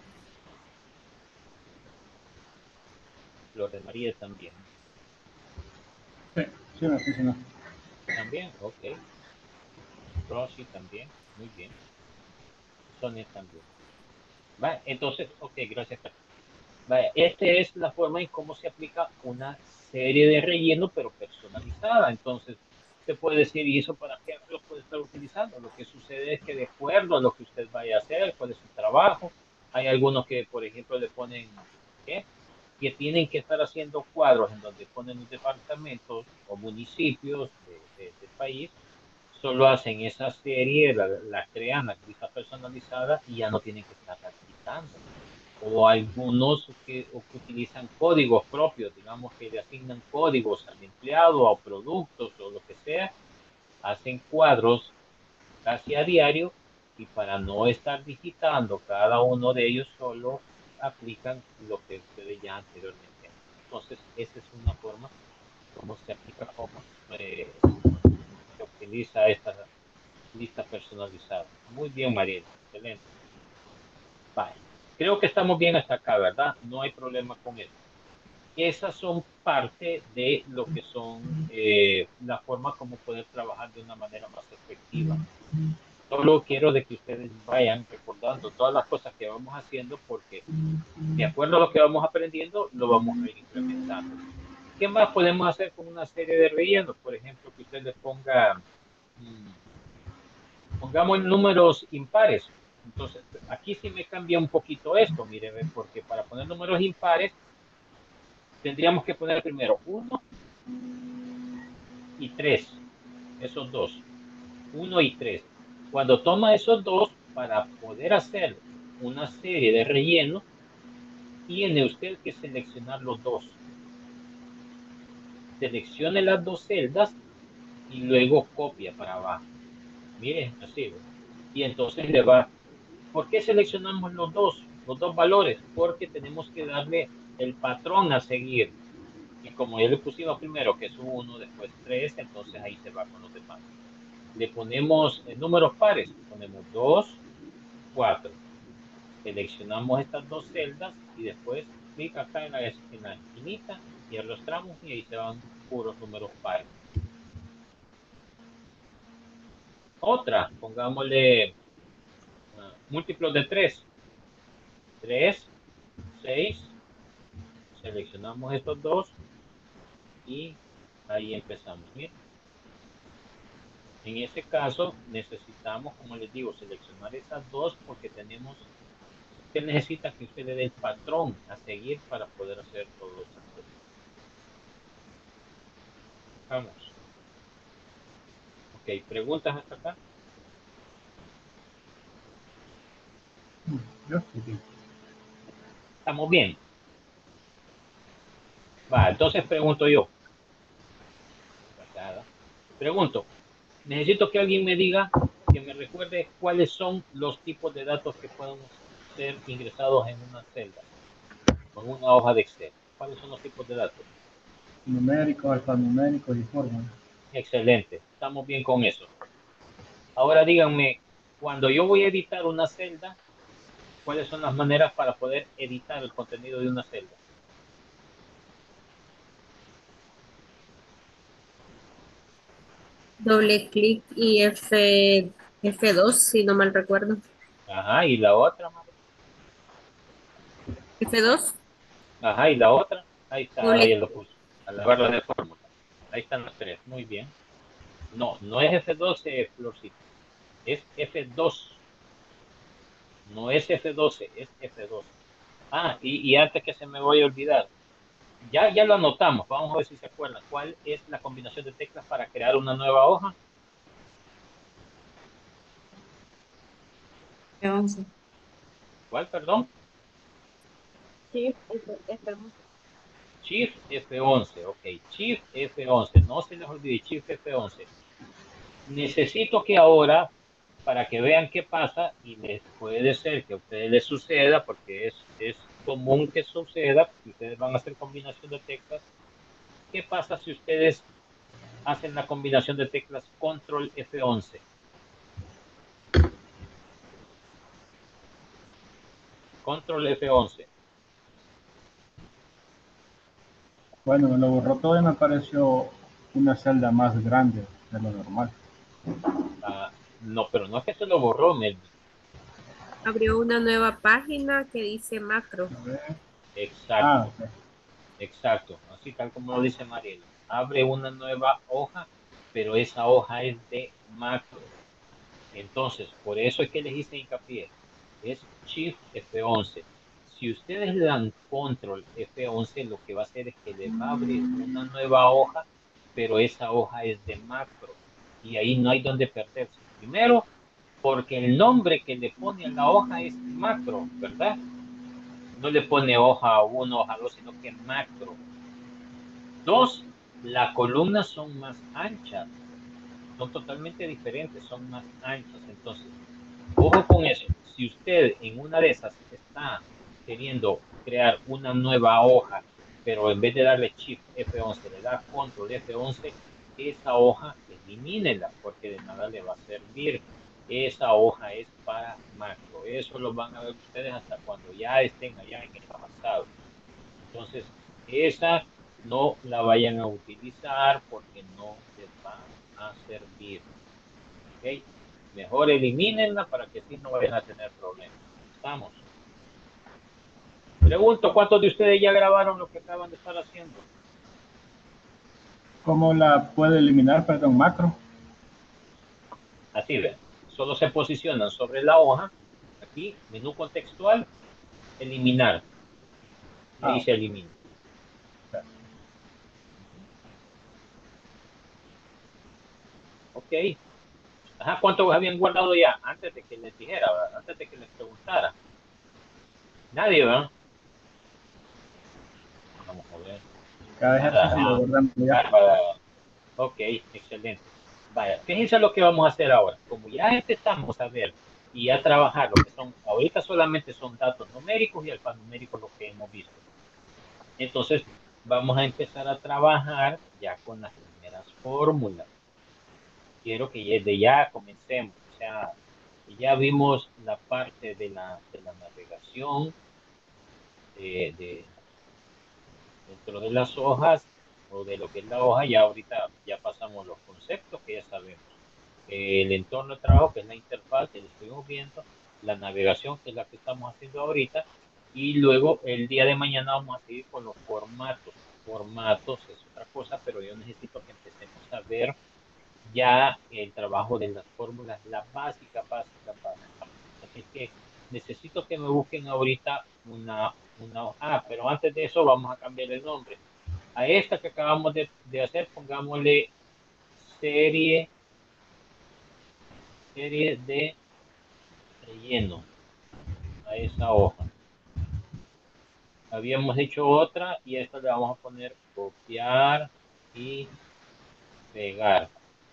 Flor de María también. Sí, sí me funcionó. También, ok. Rosy también, muy bien. Sonia también. Vale, entonces, ok, gracias. Vale, esta es la forma en cómo se aplica una serie de relleno, pero personalizada. Entonces, se puede decir, ¿y eso para qué lo puede estar utilizando? Lo que sucede es que de acuerdo a lo que usted vaya a hacer, cuál es su trabajo, hay algunos que, por ejemplo, le ponen, ¿qué? Que tienen que estar haciendo cuadros en donde ponen los departamentos o municipios de, de, del país, solo hacen esa serie, la, la crean, la lista personalizada y ya no tienen que estar quitando. O algunos que, o que utilizan códigos propios, digamos que le asignan códigos al empleado o productos o lo que sea, hacen cuadros casi a diario y para no estar digitando cada uno de ellos solo aplican lo que ustedes ya anteriormente. Entonces, esa es una forma como se aplica, como eh, se utiliza esta lista personalizada. Muy bien, Mariela, excelente. Vale. Creo que estamos bien hasta acá, ¿verdad? No hay problema con eso. Esas son parte de lo que son eh, la forma como poder trabajar de una manera más efectiva. Solo quiero de que ustedes vayan recordando todas las cosas que vamos haciendo porque de acuerdo a lo que vamos aprendiendo, lo vamos a ir implementando. ¿Qué más podemos hacer con una serie de rellenos? Por ejemplo, que usted le ponga, mmm, pongamos números impares. Entonces, aquí sí me cambia un poquito esto, miren, porque para poner números impares, tendríamos que poner primero uno y tres, esos dos, uno y tres. Cuando toma esos dos, para poder hacer una serie de relleno, tiene usted que seleccionar los dos. Seleccione las dos celdas y luego copia para abajo. Miren, así, ¿ves? Y entonces le va. ¿Por qué seleccionamos los dos, los dos valores? Porque tenemos que darle el patrón a seguir. Y como ya le pusimos primero que es uno, después tres, entonces ahí se va con los demás. Le ponemos eh, números pares, ponemos dos, cuatro. Seleccionamos estas dos celdas y después clic acá en la, en la esquinita y arrastramos y ahí se van puros números pares. Otra, pongámosle uh, múltiplos de tres. tres, seis. Seleccionamos estos dos y ahí empezamos. Miren. En ese caso, necesitamos, como les digo, seleccionar esas dos porque tenemos, usted necesita que usted le dé el patrón a seguir para poder hacer todo esto. Vamos. Ok, ¿preguntas hasta acá? Yo sí. ¿Estamos bien? Va, entonces pregunto yo. Pregunto, necesito que alguien me diga, que me recuerde cuáles son los tipos de datos que pueden ser ingresados en una celda, o en una hoja de Excel. ¿Cuáles son los tipos de datos? Numéricos, alfanuméricos y fórmulas. Excelente, estamos bien con eso. Ahora díganme, cuando yo voy a editar una celda, ¿cuáles son las maneras para poder editar el contenido de una celda? Doble clic y F, F dos, si no mal recuerdo. Ajá, y la otra, María? F dos, Ajá, y la otra, ahí está, ahí doble, lo puso, a la barra de fórmula. Ahí están las tres, muy bien. No, no es F doce, Florcita, es F dos. No es F doce, es F dos. Ah, y, y antes que se me vaya a olvidar, ya, ya lo anotamos, vamos a ver si se acuerdan. ¿Cuál es la combinación de teclas para crear una nueva hoja? F once. ¿Cuál, perdón? Sí, F, F. Shift F once, ok, Shift F once, no se les olvide, Shift F once. Necesito que ahora, para que vean qué pasa, y les puede ser que a ustedes les suceda, porque es, es común que suceda, que ustedes van a hacer combinación de teclas. ¿Qué pasa si ustedes hacen la combinación de teclas Control F once? Control F once. Bueno, me lo borró todo y me apareció una celda más grande de lo normal. Ah, no, pero no es que se lo borró, Melvin. abrió una nueva página que dice macro. A ver. Ah, Exacto, ok. exacto. Así tal como lo dice Mariela. Abre una nueva hoja, pero esa hoja es de macro. Entonces, por eso es que les hice hincapié. Es Shift F once. Si ustedes le dan Control F once, lo que va a hacer es que le va a abrir una nueva hoja, pero esa hoja es de macro. Y ahí no hay donde perderse. Primero, porque el nombre que le pone a la hoja es macro, ¿verdad? No le pone hoja uno, hoja dos, sino que macro. Dos, las columnas son más anchas, son totalmente diferentes, son más anchas. Entonces, ojo con eso. Si usted en una de esas está queriendo crear una nueva hoja, pero en vez de darle Shift F once, le da Control F once, esa hoja elimínela, porque de nada le va a servir. Esa hoja es para macro. Eso lo van a ver ustedes hasta cuando ya estén allá en el avanzado. Entonces, esa no la vayan a utilizar porque no les va a servir. ¿Ok? Mejor elimínenla para que así no vayan a tener problemas. ¿Estamos? Pregunto, ¿cuántos de ustedes ya grabaron lo que acaban de estar haciendo? ¿Cómo la puede eliminar, perdón, macro? Así ven. Solo se posicionan sobre la hoja. Aquí, menú contextual, eliminar. Y ahí Ah, se elimina. ok. Ok. Ajá, ¿cuántos habían guardado ya? Antes de que les dijera, ¿verdad? Antes de que les preguntara. Nadie, ¿verdad? Vamos a ver. Cada Nada. ejercicio lo Ah, guardamos ya. bárbara. Ok, excelente. Vaya, fíjense lo que vamos a hacer ahora. Como ya empezamos a ver y a trabajar lo que son, ahorita solamente son datos numéricos y alfanuméricos lo que hemos visto. Entonces, vamos a empezar a trabajar ya con las primeras fórmulas. Quiero que desde ya comencemos. O sea, ya vimos la parte de la, de la navegación, de, de, dentro de las hojas o de lo que es la hoja, ya ahorita ya pasamos los conceptos que ya sabemos. El entorno de trabajo, que es la interfaz que le estuvimos viendo, la navegación, que es la que estamos haciendo ahorita, y luego el día de mañana vamos a seguir con los formatos. Formatos es otra cosa, pero yo necesito que empecemos a ver ya el trabajo de las fórmulas, la básica, básica, básica. Así que necesito que me busquen ahorita una, una, ah, pero antes de eso vamos a cambiar el nombre. A esta que acabamos de, de hacer, pongámosle serie, serie de relleno a esa hoja. Habíamos hecho otra y a esta le vamos a poner copiar y pegar.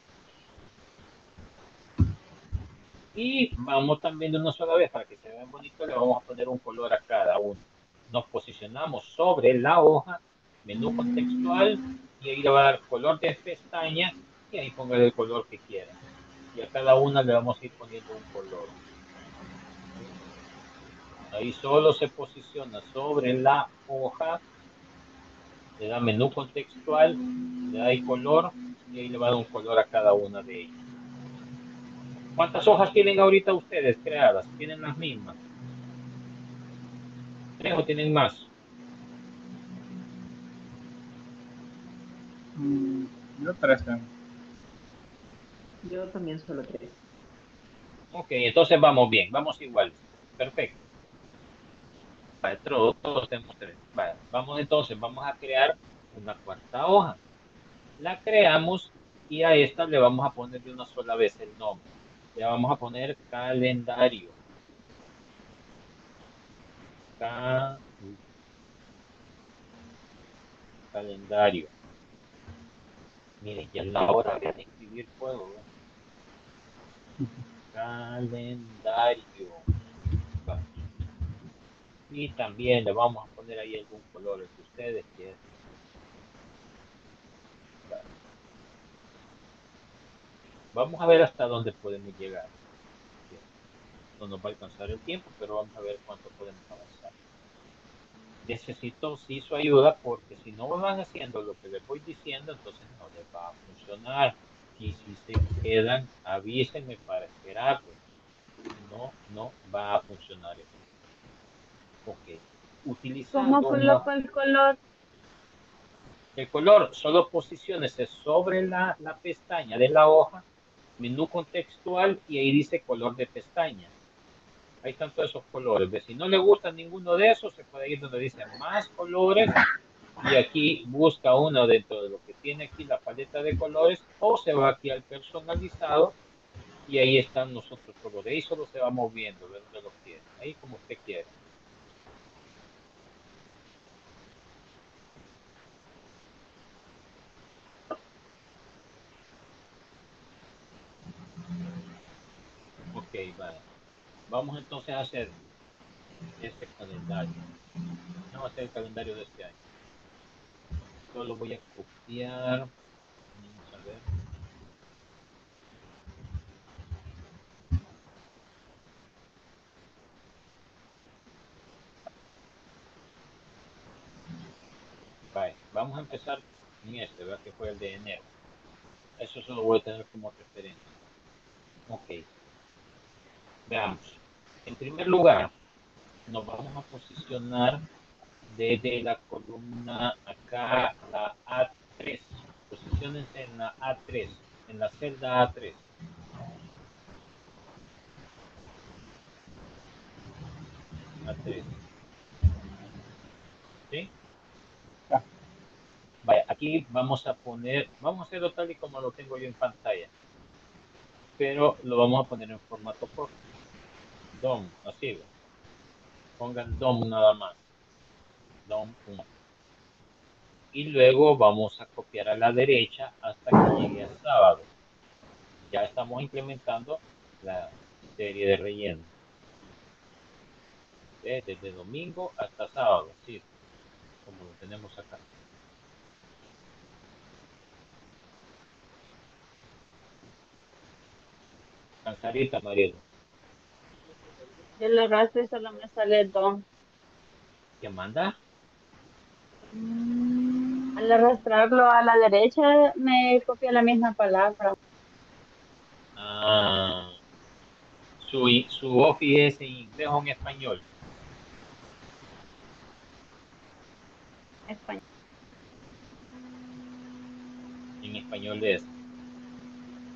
Y vamos también de una sola vez para que se vean bonito, le vamos a poner un color a cada uno. Nos posicionamos sobre la hoja, menú contextual, y ahí le va a dar color de pestaña y ahí ponga el color que quiera. Y a cada una le vamos a ir poniendo un color. Ahí solo se posiciona sobre la hoja, le da menú contextual, le da el color y ahí le va a dar un color a cada una de ellas. ¿Cuántas hojas tienen ahorita ustedes creadas? ¿Tienen las mismas? ¿Tres o tienen más? Mm, yo tres tengo. Yo también solo tres. Ok, entonces vamos bien, vamos iguales. Perfecto. Vale, todos, todos tenemos tres. Vale, vamos entonces, vamos a crear una cuarta hoja. La creamos y a esta le vamos a poner de una sola vez el nombre. Le vamos a poner calendario. Ca- calendario. Miren, ya es la hora de escribir fuego. Calendario. Va. Y también le vamos a poner ahí algún color el que ustedes quieran. Va. Vamos a ver hasta dónde podemos llegar. No nos va a alcanzar el tiempo, pero vamos a ver cuánto podemos avanzar. Necesito sí su ayuda porque si no van haciendo lo que les voy diciendo, entonces no les va a funcionar. Y si se quedan, avísenme para esperarlo. No, no va a funcionar esto. Ok. ¿Cómo Utilizando una, coloco el color? el color, solo posiciónese sobre la, la pestaña de la hoja, menú contextual y ahí dice color de pestaña. Ahí están todos esos colores. ¿Ve? Si no le gusta ninguno de esos, se puede ir donde dice más colores y aquí busca uno dentro de lo que tiene aquí la paleta de colores o se va aquí al personalizado y ahí están los otros colores. Ahí solo se va moviendo de donde lo quiere. Ahí como usted quiera. Ok, vale. Vamos entonces a hacer este calendario. Vamos a hacer el calendario de este año. Solo voy a copiar. Vamos a ver. Vale. Vamos a empezar en este, ¿verdad? Que fue el de enero. Eso solo voy a tener como referencia. Ok. Veamos. En primer lugar, nos vamos a posicionar desde la columna acá, la A tres. Posiciónense en la A tres, en la celda A tres. A tres. ¿Sí? Ya. Vaya, aquí vamos a poner, vamos a hacerlo tal y como lo tengo yo en pantalla, pero lo vamos a poner en formato corto. D O M, así. ¿Ve? Pongan D O M nada más. D O M uno. Y luego vamos a copiar a la derecha hasta que llegue a sábado. Ya estamos implementando la serie de relleno. ¿Ves? Desde domingo hasta sábado, así como lo tenemos acá. Cansadita, Marielo. Yo lo arrastro y solo me sale don. ¿Qué manda? Al arrastrarlo a la derecha me copia la misma palabra. Ah, su, su Office es en inglés o en español. Español. En español es.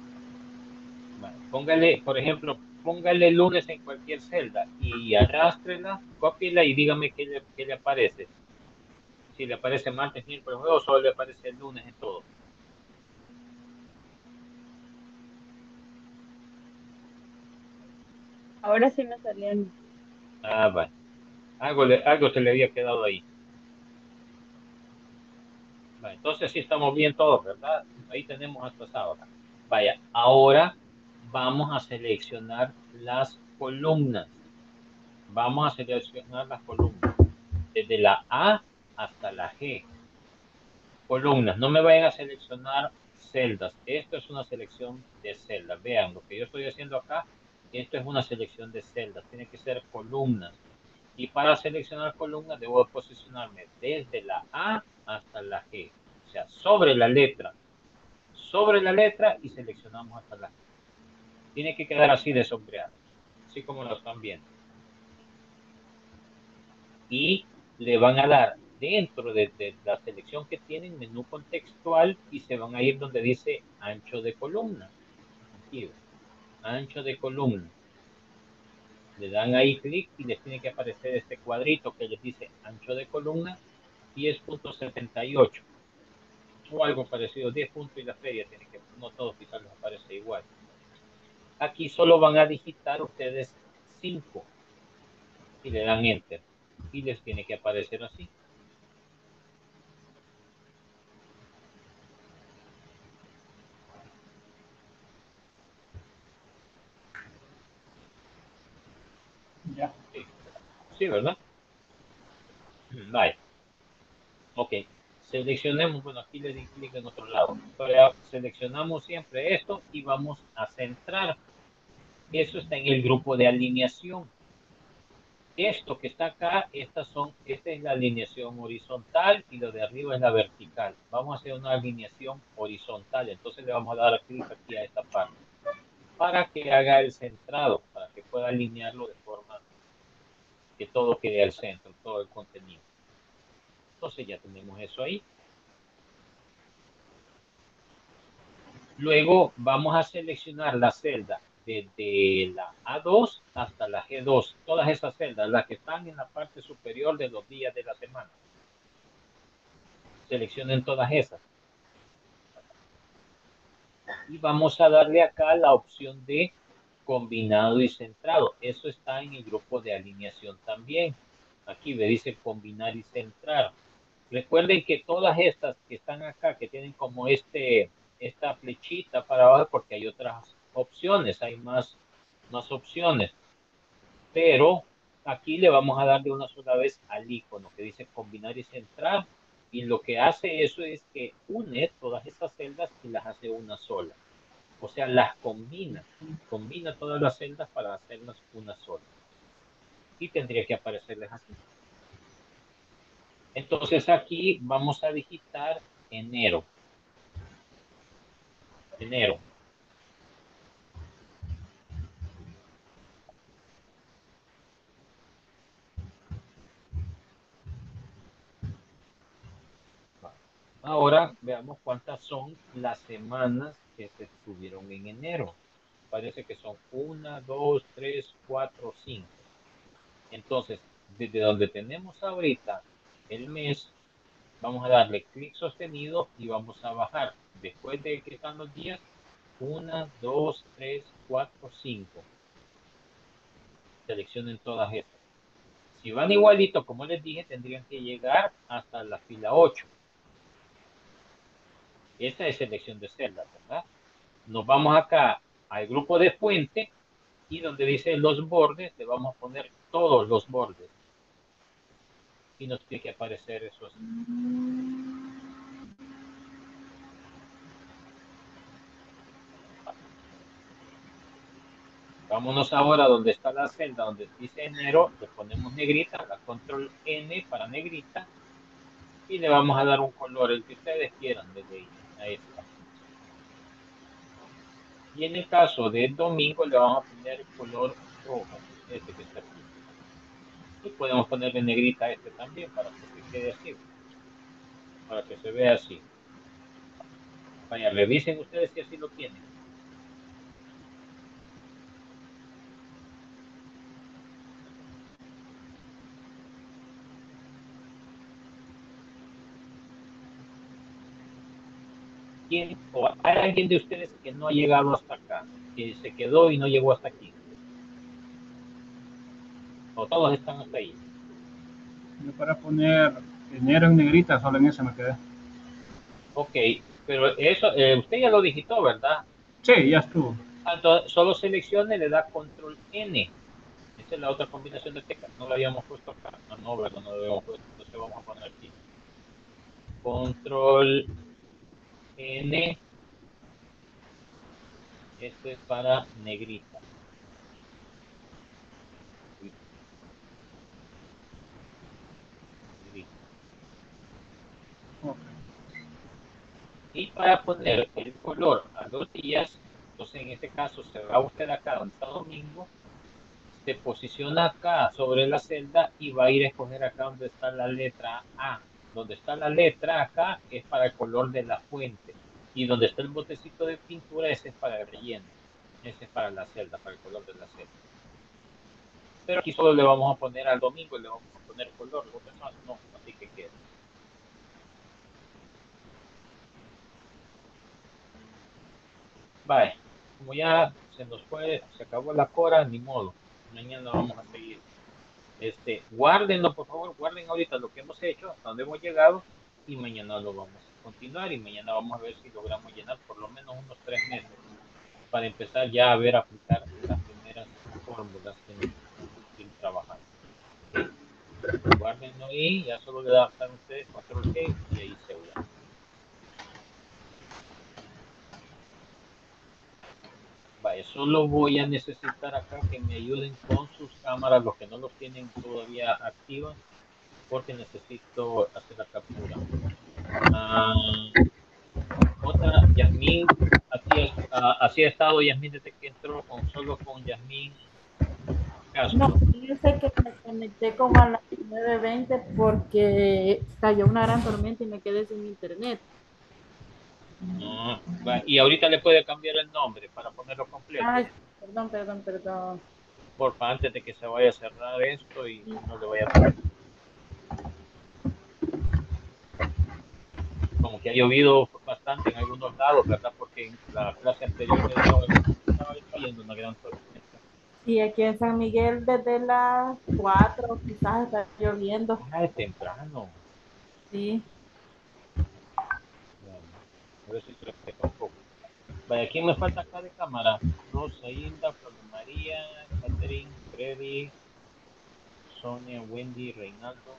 Póngale, por ejemplo, póngale lunes en cualquier celda y arrástrela, cópiela y dígame qué le, qué le aparece. Si le aparece martes, miércoles, jueves, o solo le aparece el lunes en todo. Ahora sí me salieron. Ah, vale. Algo, le, algo se le había quedado ahí. Vale, entonces sí estamos bien todos, ¿verdad? Ahí tenemos hasta sábado. Vaya, ahora vamos a seleccionar las columnas. Vamos a seleccionar las columnas. Desde la A hasta la G. Columnas. No me vayan a seleccionar celdas. Esto es una selección de celdas. Vean, lo que yo estoy haciendo acá, esto es una selección de celdas. Tiene que ser columnas. Y para seleccionar columnas debo posicionarme desde la A hasta la G. O sea, sobre la letra. Sobre la letra y seleccionamos hasta la G. Tiene que quedar así de sombreado. Así como lo están viendo. Y le van a dar dentro de, de la selección que tienen menú contextual y se van a ir donde dice ancho de columna. Aquí, ancho de columna. Le dan ahí clic y les tiene que aparecer este cuadrito que les dice ancho de columna diez punto setenta y ocho o algo parecido, diez puntos y la feria tiene que, no todos quizás les aparece igual. Aquí solo van a digitar ustedes cinco y le dan enter y les tiene que aparecer así. Ya. Sí, sí, ¿verdad? Vale. Ok. Seleccionemos, bueno, aquí le di clic en otro lado. Pero seleccionamos siempre esto y vamos a centrar. Eso está en el grupo de alineación. Esto que está acá, estas son, esta es la alineación horizontal y lo de arriba es la vertical. Vamos a hacer una alineación horizontal. Entonces le vamos a dar clic aquí a esta parte para que haga el centrado, para que pueda alinearlo de forma que todo quede al centro, todo el contenido. Entonces ya tenemos eso ahí. Luego vamos a seleccionar la celda desde la A dos hasta la G dos. Todas esas celdas, las que están en la parte superior de los días de la semana. Seleccionen todas esas. Y vamos a darle acá la opción de combinado y centrado. Eso está en el grupo de alineación también. Aquí me dice combinar y centrar. Recuerden que todas estas que están acá, que tienen como este, esta flechita para abajo, porque hay otras opciones, hay más, más opciones. Pero aquí le vamos a dar de una sola vez al icono que dice combinar y centrar. Y lo que hace eso es que une todas estas celdas y las hace una sola. O sea, las combina. Combina todas las celdas para hacerlas una sola. Y tendría que aparecerles así. Entonces aquí vamos a digitar enero. Enero. Ahora veamos cuántas son las semanas que se estuvieron en enero. Parece que son una, dos, tres, cuatro, cinco. Entonces, desde donde tenemos ahorita el mes, vamos a darle clic sostenido y vamos a bajar. Después de que están los días, una, dos, tres, cuatro, cinco. Seleccionen todas estas. Si van igualito, como les dije, tendrían que llegar hasta la fila ocho. Esa es selección de celdas, ¿verdad? Nos vamos acá al grupo de fuente y donde dice los bordes, le vamos a poner todos los bordes. Y nos tiene que aparecer eso así. Vámonos ahora donde está la celda, donde dice enero, le ponemos negrita, la control N para negrita, y le vamos a dar un color, el que ustedes quieran, desde ahí, a esta. Y en el caso del domingo le vamos a poner color rojo, este que está aquí. Y podemos ponerle negrita a este también, para que se quede así, para que se vea así. Vaya, revisen ustedes si así lo tienen. ¿Quién, o hay alguien de ustedes que no ha llegado hasta acá, que se quedó y no llegó hasta aquí? ¿O todos están hasta ahí? Yo para poner enero en negrita, solo en ese me quedé. Ok, pero eso, eh, usted ya lo digitó, ¿verdad? Sí, ya estuvo. Entonces, solo seleccione, le da control N. Esa es la otra combinación de teclas. No la habíamos puesto acá. No, no, ¿verdad? No lo habíamos puesto. Entonces vamos a poner aquí. Control N. Este es para negrita. Negrita. Okay. Y para poner el color a los días, entonces en este caso se va usted acá donde está domingo, se posiciona acá sobre la celda y va a ir a escoger acá donde está la letra A. Donde está la letra acá es para el color de la fuente. Y donde está el botecito de pintura, ese es para el relleno. Ese es para la celda, para el color de la celda. Pero aquí solo le vamos a poner al domingo y le vamos a poner color. Lo demás no, así que queda. Vale, como ya se nos fue, se acabó la hora, ni modo. Mañana vamos a seguir. Este, guárdenlo, por favor, guarden ahorita lo que hemos hecho, hasta donde hemos llegado, y mañana lo vamos a continuar, y mañana vamos a ver si logramos llenar por lo menos unos tres meses, para empezar ya a ver aplicar las primeras fórmulas que necesitamos ir trabajando. Guárdenlo ahí, ya solo le dan a ustedes control G y ahí se guarda. Vale, solo voy a necesitar acá que me ayuden con sus cámaras, los que no los tienen todavía activas, porque necesito hacer la captura. Uh, otra, Yasmín, así, es, uh, así ha estado Yasmín desde que entró, con, solo con Yasmín Castro. No, yo sé que me conecté como a las nueve veinte porque cayó una gran tormenta y me quedé sin internet. Uh, va, y ahorita le puede cambiar el nombre para ponerlo completo. Ay, perdón, perdón, perdón. Porfa, antes de que se vaya a cerrar esto y no le vaya a pasar. Como que ha llovido bastante en algunos lados, ¿verdad? Porque en la clase anterior me dijo que estaba cayendo una gran tormenta. Y aquí en San Miguel desde las cuatro quizás está lloviendo. Ah, es temprano. Sí. Bueno, a ver si se refleja un poco. Vaya, ¿quién me falta acá de cámara? Rosa, Hilda, Pablo María, Catherine, Freddy, Sonia, Wendy, Reinaldo.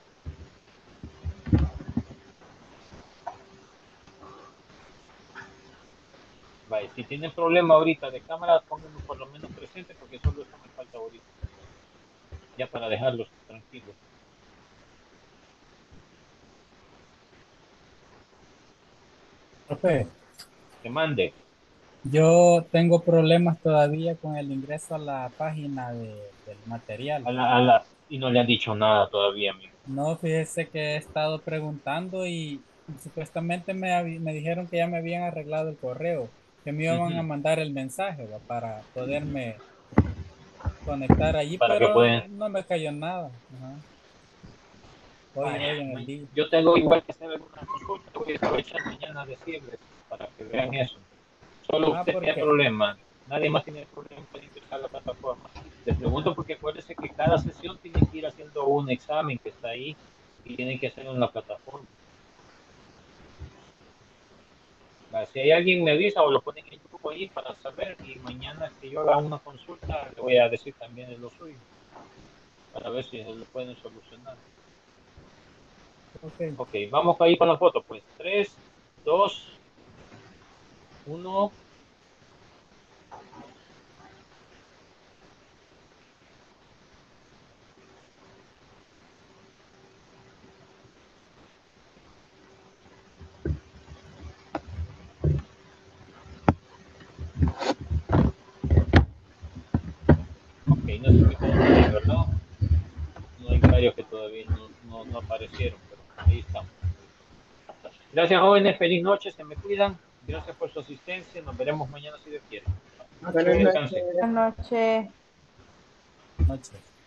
Vale, si tienen problema ahorita de cámara, pónganlo por lo menos presente porque solo eso me falta ahorita. Ya para dejarlos tranquilos. Profe, Que mande. yo tengo problemas todavía con el ingreso a la página de, del material. A la, a la, y no le han dicho nada todavía, amigo. No, fíjese que he estado preguntando y supuestamente me, habi- me dijeron que ya me habían arreglado el correo, que me iban a Uh-huh. mandar el mensaje, ¿va? Para poderme conectar allí, Para que pero puedan. no me cayó nada. Ajá. Hoy, Vaya, hoy en el día. yo tengo igual que hacer alguna consulta. Voy a aprovechar mañana a decirles para que vean eso. Solo Ah, usted ¿por tiene qué? problema. Nadie más tiene problema para ingresar a la plataforma. Les pregunto porque acuérdense que cada sesión tienen que ir haciendo un examen que está ahí y tienen que hacerlo en la plataforma. Vale, si hay alguien me avisa o lo ponen en el grupo ahí para saber y mañana que yo haga una consulta le voy a decir también de lo suyo para ver si lo pueden solucionar. Ok. Ok, vamos ahí con la foto. Pues tres, dos, uno. Ok, no sé si todos ahí, ¿verdad? No hay varios que todavía no, no, no aparecieron, pero ahí estamos. Gracias, jóvenes. Feliz noche. Se me cuidan. Gracias por su asistencia. Nos veremos mañana si Dios quiere. Buenas noches. Descansen. Buenas noches. Noche.